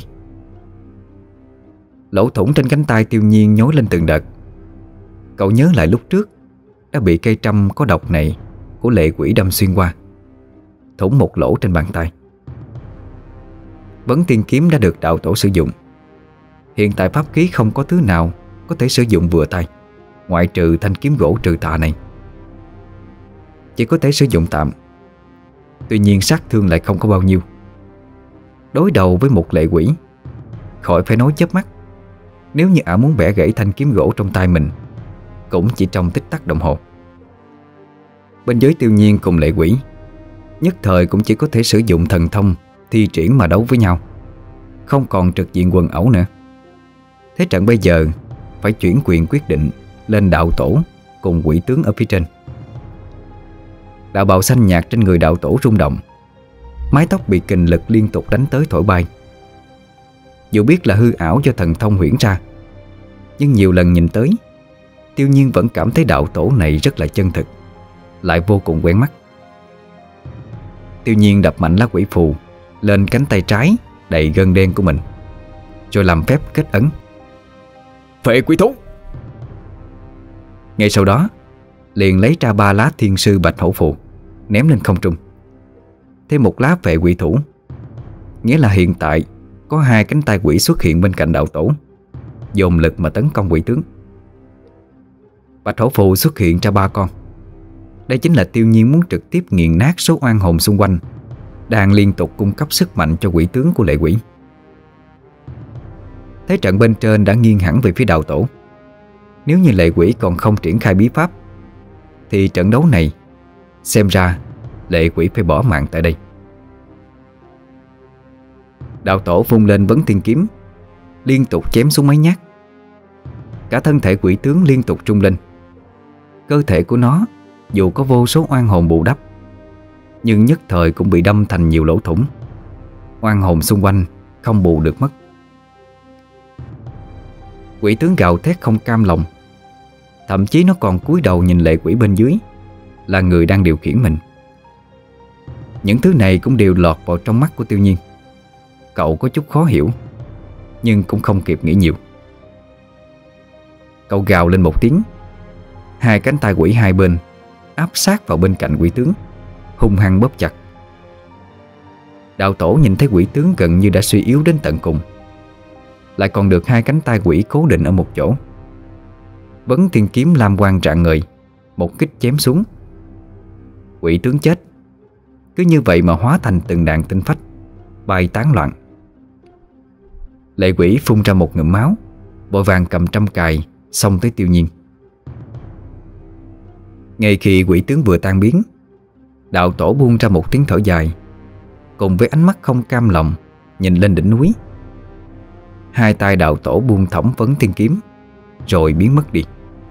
Lỗ thủng trên cánh tay Tiêu Nhiên nhói lên từng đợt. Cậu nhớ lại lúc trước đã bị cây trăm có độc này của lệ quỷ đâm xuyên qua, thủng một lỗ trên bàn tay. Vấn Tiên Kiếm đã được đạo tổ sử dụng. Hiện tại pháp khí không có thứ nào có thể sử dụng vừa tay, ngoại trừ thanh kiếm gỗ trừ tà này. Chỉ có thể sử dụng tạm. Tuy nhiên sát thương lại không có bao nhiêu. Đối đầu với một lệ quỷ, khỏi phải nói chớp mắt, nếu như ả muốn bẻ gãy thanh kiếm gỗ trong tay mình, cũng chỉ trong tích tắc đồng hồ. Bên dưới Tiêu Nhiên cùng lệ quỷ nhất thời cũng chỉ có thể sử dụng thần thông thi triển mà đấu với nhau, không còn trực diện quần ẩu nữa. Thế trận bây giờ phải chuyển quyền quyết định lên đạo tổ cùng quỷ tướng ở phía trên. Đạo bào xanh nhạt trên người đạo tổ rung động, mái tóc bị kình lực liên tục đánh tới thổi bay. Dù biết là hư ảo do thần thông huyễn ra, nhưng nhiều lần nhìn tới, Tiêu Nhiên vẫn cảm thấy đạo tổ này rất là chân thực, lại vô cùng quen mắt. Tiêu Nhiên đập mạnh lá quỷ phù lên cánh tay trái đầy gân đen của mình, rồi làm phép kết ấn. Phệ quỷ thú. Ngay sau đó liền lấy ra ba lá thiên sư bạch hổ phù ném lên không trung, thêm một lá phệ quỷ thủ, nghĩa là hiện tại có hai cánh tay quỷ xuất hiện bên cạnh đạo tổ, dồn lực mà tấn công quỷ tướng. Bạch hổ phù xuất hiện ra ba con. Đây chính là Tiêu Nhiên muốn trực tiếp nghiền nát số oan hồn xung quanh đang liên tục cung cấp sức mạnh cho quỷ tướng của lệ quỷ. Thế trận bên trên đã nghiêng hẳn về phía đạo tổ. Nếu như lệ quỷ còn không triển khai bí pháp, thì trận đấu này xem ra lệ quỷ phải bỏ mạng tại đây. Đạo tổ vung lên Vấn Tiên Kiếm, liên tục chém xuống mấy nhát. Cả thân thể quỷ tướng liên tục trung lên. Cơ thể của nó dù có vô số oan hồn bù đắp, nhưng nhất thời cũng bị đâm thành nhiều lỗ thủng. Oan hồn xung quanh không bù được mất. Quỷ tướng gào thét không cam lòng, thậm chí nó còn cúi đầu nhìn lệ quỷ bên dưới, là người đang điều khiển mình. Những thứ này cũng đều lọt vào trong mắt của Tiêu Nhiên. Cậu có chút khó hiểu, nhưng cũng không kịp nghĩ nhiều. Cậu gào lên một tiếng, hai cánh tay quỷ hai bên áp sát vào bên cạnh quỷ tướng, hung hăng bóp chặt. Đạo tổ nhìn thấy quỷ tướng gần như đã suy yếu đến tận cùng, lại còn được hai cánh tay quỷ cố định ở một chỗ. Vấn Tiên Kiếm lam quang rạng ngời, một kích chém xuống. Quỷ tướng chết, cứ như vậy mà hóa thành từng đàn tinh phách bay tán loạn. Lệ quỷ phun ra một ngụm máu, vội vàng cầm trăm cài xông tới Tiêu Nhiên. Ngay khi quỷ tướng vừa tan biến, đạo tổ buông ra một tiếng thở dài, cùng với ánh mắt không cam lòng nhìn lên đỉnh núi. Hai tay đạo tổ buông thõng Vấn Tiên Kiếm, rồi biến mất đi.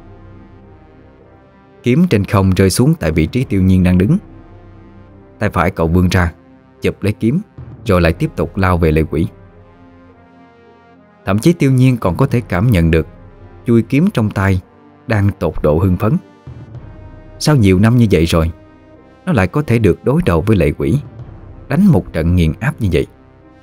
Kiếm trên không rơi xuống tại vị trí Tiêu Nhiên đang đứng. Tay phải cậu vươn ra chụp lấy kiếm, rồi lại tiếp tục lao về lệ quỷ. Thậm chí Tiêu Nhiên còn có thể cảm nhận được chuôi kiếm trong tay đang tột độ hưng phấn. Sau nhiều năm như vậy rồi, nó lại có thể được đối đầu với lệ quỷ, đánh một trận nghiền áp như vậy.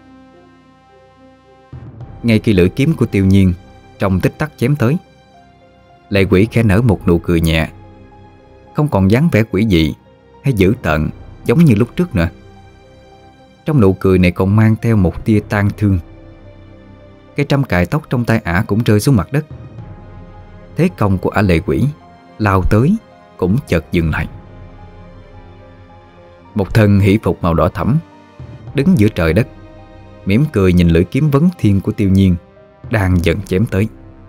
Ngay khi lưỡi kiếm của Tiêu Nhiên trong tích tắc chém tới, lệ quỷ khẽ nở một nụ cười nhẹ, không còn dáng vẻ quỷ dị hay dữ tợn giống như lúc trước nữa. Trong nụ cười này còn mang theo một tia tang thương. Cái trăm cài tóc trong tay ả cũng rơi xuống mặt đất. Thế công của ả lệ quỷ lao tới cũng chợt dừng lại. Một thân hỷ phục màu đỏ thẫm đứng giữa trời đất, mỉm cười nhìn lưỡi kiếm vấn thiên của Tiêu Nhiên đang dần chém tới.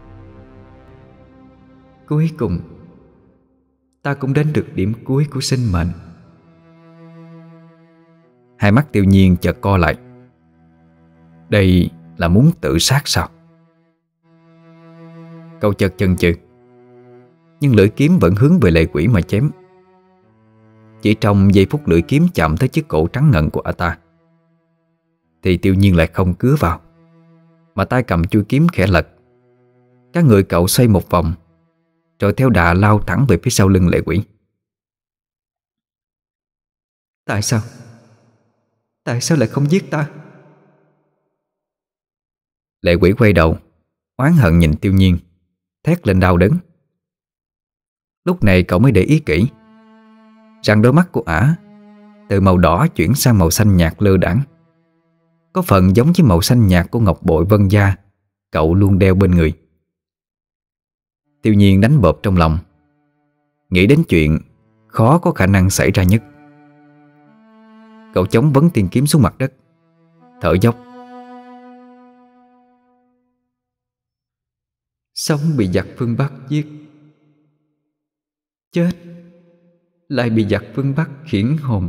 Cuối cùng ta cũng đến được điểm cuối của sinh mệnh. Hai mắt Tiêu Nhiên chợt co lại. Đây là muốn tự sát sao? Cậu chợt chần chừ, nhưng lưỡi kiếm vẫn hướng về lệ quỷ mà chém. Chỉ trong giây phút lưỡi kiếm chạm tới chiếc cổ trắng ngần của ả ta, thì Tiêu Nhiên lại không cứa vào, mà tay cầm chuôi kiếm khẽ lật. Các người cậu xoay một vòng, rồi theo đà lao thẳng về phía sau lưng lệ quỷ. Tại sao? Tại sao lại không giết ta? Lệ quỷ quay đầu, oán hận nhìn Tiêu Nhiên, thét lên đau đớn. Lúc này cậu mới để ý kỹ rằng đôi mắt của ả từ màu đỏ chuyển sang màu xanh nhạt lơ đãng, có phần giống với màu xanh nhạt của ngọc bội vân gia cậu luôn đeo bên người. Tiêu Nhiên đánh bợp trong lòng, nghĩ đến chuyện khó có khả năng xảy ra nhất. Cậu chống vấn tiên kiếm xuống mặt đất, thở dốc. Sống bị giặc phương Bắc giết, chết lại bị giặc phương Bắc khiển hồn.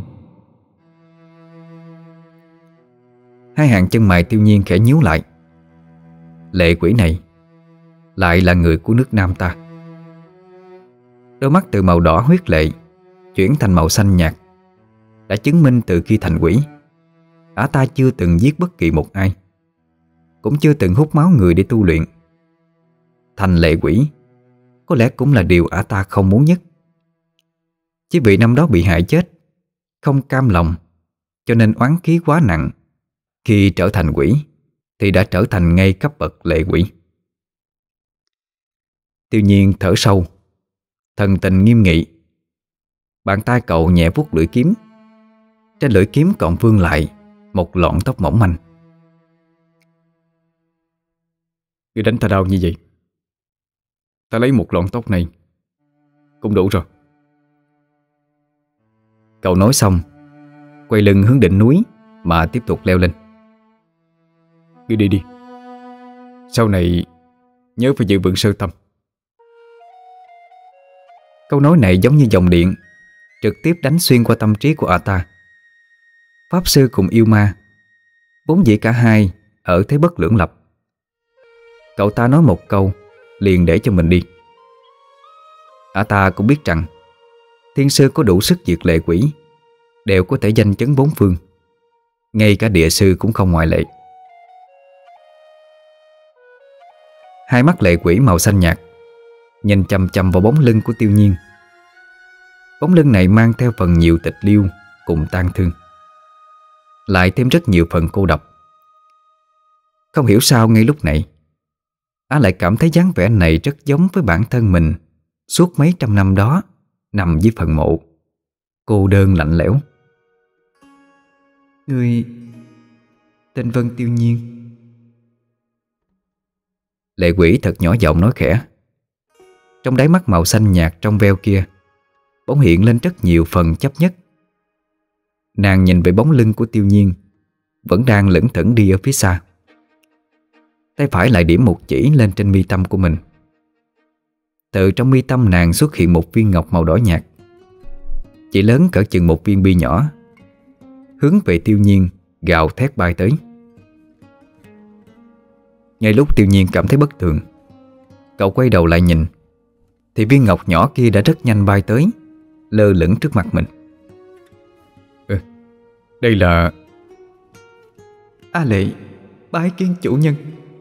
Hai hàng chân mày Tiêu Nhiên khẽ nhíu lại. Lệ quỷ này lại là người của nước Nam ta. Đôi mắt từ màu đỏ huyết lệ chuyển thành màu xanh nhạt đã chứng minh từ khi thành quỷ, ả ta chưa từng giết bất kỳ một ai, cũng chưa từng hút máu người để tu luyện. Thành lệ quỷ có lẽ cũng là điều ả ta không muốn nhất. Chỉ vì năm đó bị hại chết, không cam lòng, cho nên oán khí quá nặng. Khi trở thành quỷ thì đã trở thành ngay cấp bậc lệ quỷ. Tiêu Nhiên thở sâu, thần tình nghiêm nghị. Bàn tay cậu nhẹ vuốt lưỡi kiếm. Trên lưỡi kiếm còn vương lại một lọn tóc mỏng manh. Ngươi đánh ta đau như vậy, ta lấy một lọn tóc này cũng đủ rồi. Cậu nói xong, quay lưng hướng đỉnh núi mà tiếp tục leo lên. Ngươi đi đi, sau này nhớ phải giữ vững sơ tâm. Câu nói này giống như dòng điện trực tiếp đánh xuyên qua tâm trí của ả ta. Pháp sư cùng yêu ma vốn dĩ cả hai ở thế bất lưỡng lập. Cậu ta nói một câu liền để cho mình đi. Ả ta cũng biết rằng thiên sư có đủ sức diệt lệ quỷ, đều có thể danh chấn bốn phương, ngay cả địa sư cũng không ngoại lệ. Hai mắt lệ quỷ màu xanh nhạt nhìn chằm chằm vào bóng lưng của Tiêu Nhiên. Bóng lưng này mang theo phần nhiều tịch liêu cùng tang thương, lại thêm rất nhiều phần cô độc. Không hiểu sao ngay lúc này Á lại cảm thấy dáng vẻ này rất giống với bản thân mình suốt mấy trăm năm đó nằm dưới phần mộ, cô đơn lạnh lẽo. Người tên Vân Tiêu Nhiên. Lệ quỷ thật nhỏ giọng nói khẽ. Trong đáy mắt màu xanh nhạt trong veo kia bỗng hiện lên rất nhiều phần chấp nhất. Nàng nhìn về bóng lưng của Tiêu Nhiên vẫn đang lững thững đi ở phía xa. Tay phải lại điểm một chỉ lên trên mi tâm của mình. Từ trong mi tâm nàng xuất hiện một viên ngọc màu đỏ nhạt, chỉ lớn cỡ chừng một viên bi nhỏ, hướng về Tiêu Nhiên gào thét bay tới. Ngay lúc Tiêu Nhiên cảm thấy bất thường, cậu quay đầu lại nhìn, thì viên ngọc nhỏ kia đã rất nhanh bay tới, lơ lửng trước mặt mình. Ừ, đây là... A Lệ, bái kiến chủ nhân.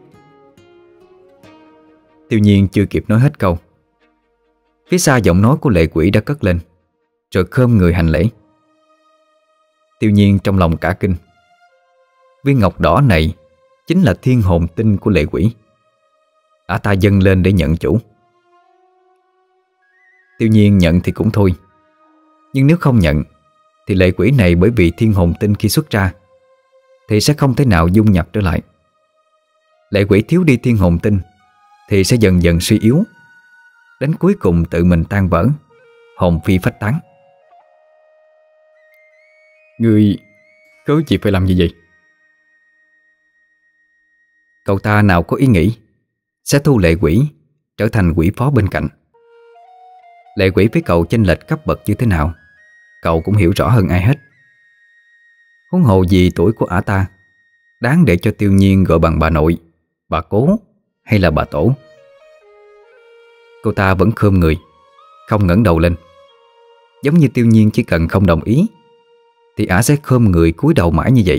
Tiêu Nhiên chưa kịp nói hết câu, phía xa giọng nói của lệ quỷ đã cất lên, rồi khom người hành lễ. Tiêu Nhiên trong lòng cả kinh. Viên ngọc đỏ này chính là thiên hồn tinh của lệ quỷ. Ả ta dâng lên để nhận chủ. Tiêu Nhiên nhận thì cũng thôi, nhưng nếu không nhận thì lệ quỷ này bởi vì thiên hồn tinh khi xuất ra thì sẽ không thể nào dung nhập trở lại. Lệ quỷ thiếu đi thiên hồn tinh thì sẽ dần dần suy yếu, đến cuối cùng tự mình tan vỡ, hồn phi phách tán. Ngươi cớ gì phải làm như vậy? Cậu ta nào có ý nghĩ sẽ thu lệ quỷ trở thành quỷ phó bên cạnh. Lệ quỷ với cậu chênh lệch cấp bậc như thế nào, cậu cũng hiểu rõ hơn ai hết. Huống hồ gì tuổi của ả ta đáng để cho Tiêu Nhiên gọi bằng bà nội, bà cố hay là bà tổ. Cô ta vẫn khom người, không ngẩng đầu lên, giống như Tiêu Nhiên chỉ cần không đồng ý thì ả sẽ khom người cúi đầu mãi như vậy.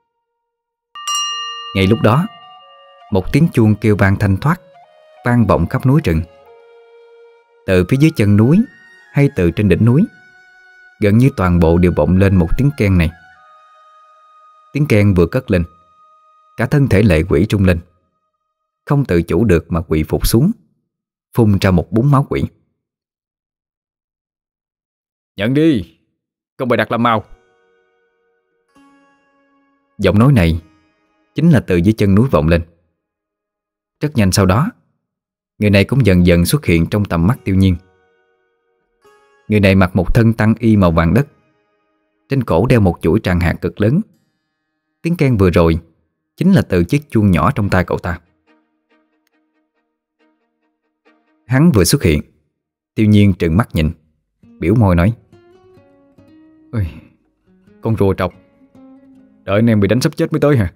Ngay lúc đó, một tiếng chuông kêu vang thanh thoát vang vọng khắp núi rừng. Từ phía dưới chân núi hay từ trên đỉnh núi, gần như toàn bộ đều vọng lên một tiếng keng này. Tiếng keng vừa cất lên, cả thân thể lệ quỷ trung lên, không tự chủ được mà quỳ phục xuống, phun ra một búng máu quỷ. Nhận đi, không bày đặt làm mau. Giọng nói này chính là từ dưới chân núi vọng lên. Rất nhanh sau đó, người này cũng dần dần xuất hiện trong tầm mắt Tiêu Nhiên. Người này mặc một thân tăng y màu vàng đất, trên cổ đeo một chuỗi tràng hạt cực lớn. Tiếng keng vừa rồi chính là từ chiếc chuông nhỏ trong tay cậu ta. Hắn vừa xuất hiện, Tiêu Nhiên trừng mắt nhìn, biểu môi nói: Ôi, con rùa trọc, đợi anh em bị đánh sắp chết mới tới hả?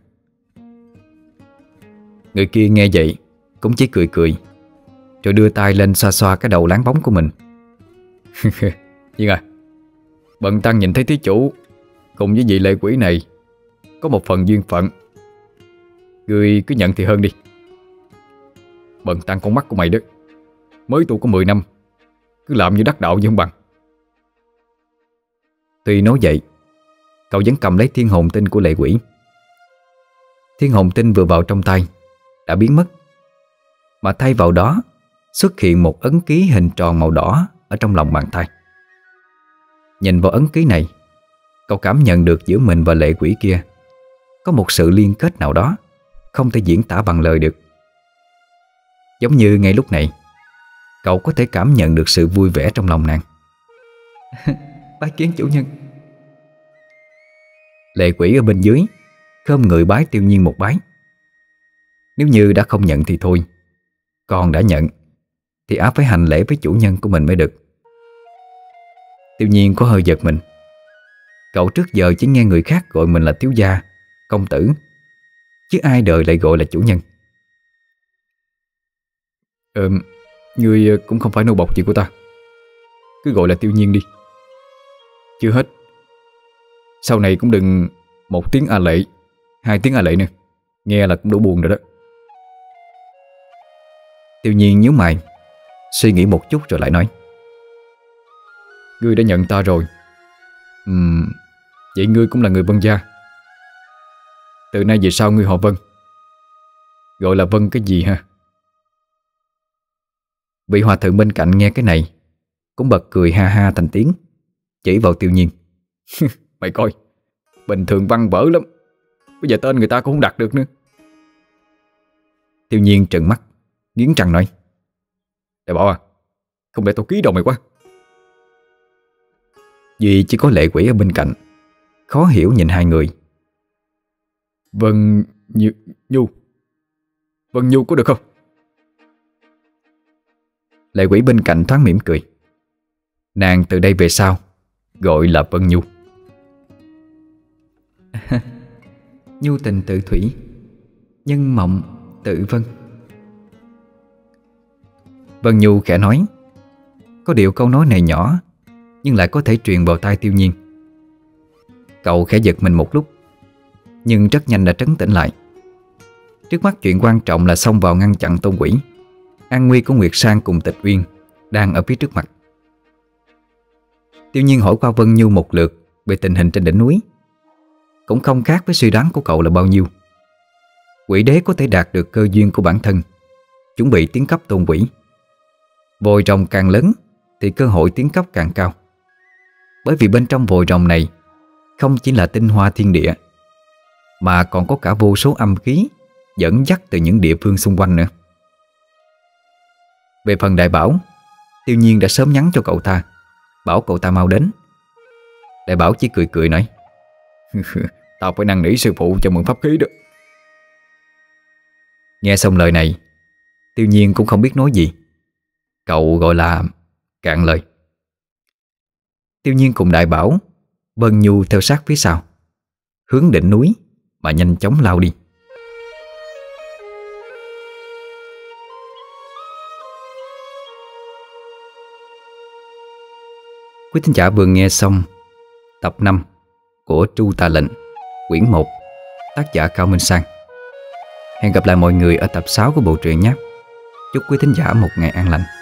Người kia nghe vậy cũng chỉ cười cười, rồi đưa tay lên xoa xoa cái đầu láng bóng của mình. Nhưng à, bần tăng nhìn thấy thí chủ cùng với vị lệ quỷ này có một phần duyên phận, ngươi cứ nhận thì hơn đi. Bần tăng con mắt của mày đó, mới tu có mười năm, cứ làm như đắc đạo chứ không bằng. Tuy nói vậy, cậu vẫn cầm lấy thiên hồn tinh của lệ quỷ. Thiên hồn tinh vừa vào trong tay đã biến mất, mà thay vào đó xuất hiện một ấn ký hình tròn màu đỏ ở trong lòng bàn tay. Nhìn vào ấn ký này, cậu cảm nhận được giữa mình và lệ quỷ kia có một sự liên kết nào đó không thể diễn tả bằng lời được. Giống như ngay lúc này, cậu có thể cảm nhận được sự vui vẻ trong lòng nàng. Bái kiến chủ nhân. Lệ quỷ ở bên dưới khom người bái Tiêu Nhiên một bái. Nếu như đã không nhận thì thôi, còn đã nhận thì áp phải hành lễ với chủ nhân của mình mới được. Tiêu Nhiên có hơi giật mình. Cậu trước giờ chỉ nghe người khác gọi mình là thiếu gia, công tử, chứ ai đời lại gọi là chủ nhân. Ờ, ngươi cũng không phải nô bộc gì của ta, cứ gọi là Tiêu Nhiên đi. Chưa hết, sau này cũng đừng một tiếng a lệ, hai tiếng a lệ nữa, nghe là cũng đủ buồn rồi đó. Tiêu Nhiên nhíu mày, suy nghĩ một chút rồi lại nói: Ngươi đã nhận ta rồi, uhm, vậy ngươi cũng là người Vân gia. Từ nay về sau ngươi họ Vân, gọi là Vân cái gì ha? Vị hòa thượng bên cạnh nghe cái này cũng bật cười ha ha thành tiếng, chỉ vào Tiêu Nhiên: Mày coi, bình thường văn vở lắm, bây giờ tên người ta cũng không đặt được nữa. Tiêu Nhiên trừng mắt, nghiến răng nói: Đại bảo à, không để tao ký đầu mày quá. Duy chỉ có lệ quỷ ở bên cạnh, khó hiểu nhìn hai người. Vân Như, Nhu Vân Nhu có được không? Lệ quỷ bên cạnh thoáng mỉm cười. Nàng từ đây về sau gọi là Vân Nhu. Nhu tình tự thủy, nhân mộng tự vân. Vân Nhu khẽ nói. Có điều câu nói này nhỏ, nhưng lại có thể truyền vào tai Tiêu Nhiên. Cậu khẽ giật mình một lúc, nhưng rất nhanh đã trấn tĩnh lại. Trước mắt chuyện quan trọng là xông vào ngăn chặn Tôn Quỷ. An nguy của Nguyệt Sang cùng Tịch Uyên đang ở phía trước mặt. Tiêu Nhiên hỏi qua Vân Nhu một lượt về tình hình trên đỉnh núi. Cũng không khác với suy đoán của cậu là bao nhiêu. Quỷ đế có thể đạt được cơ duyên của bản thân, chuẩn bị tiến cấp tôn quỷ. Vòi rồng càng lớn thì cơ hội tiến cấp càng cao. Bởi vì bên trong vòi rồng này không chỉ là tinh hoa thiên địa, mà còn có cả vô số âm khí dẫn dắt từ những địa phương xung quanh nữa. Về phần đại bảo, Tiêu Nhiên đã sớm nhắn cho cậu ta bảo cậu ta mau đến. Đại Bảo chỉ cười cười nói: Tao phải năn nỉ sư phụ cho mượn pháp khí đó. Nghe xong lời này, Tiêu Nhiên cũng không biết nói gì. Cậu gọi là cạn lời. Tiêu Nhiên cùng Đại Bảo Vân Nhu theo sát phía sau, hướng đỉnh núi mà nhanh chóng lao đi. Quý thính giả vừa nghe xong tập năm của Tru Tà Lệnh, quyển một, tác giả Cao Minh Sang. Hẹn gặp lại mọi người ở tập sáu của bộ truyện nhé. Chúc quý thính giả một ngày an lành.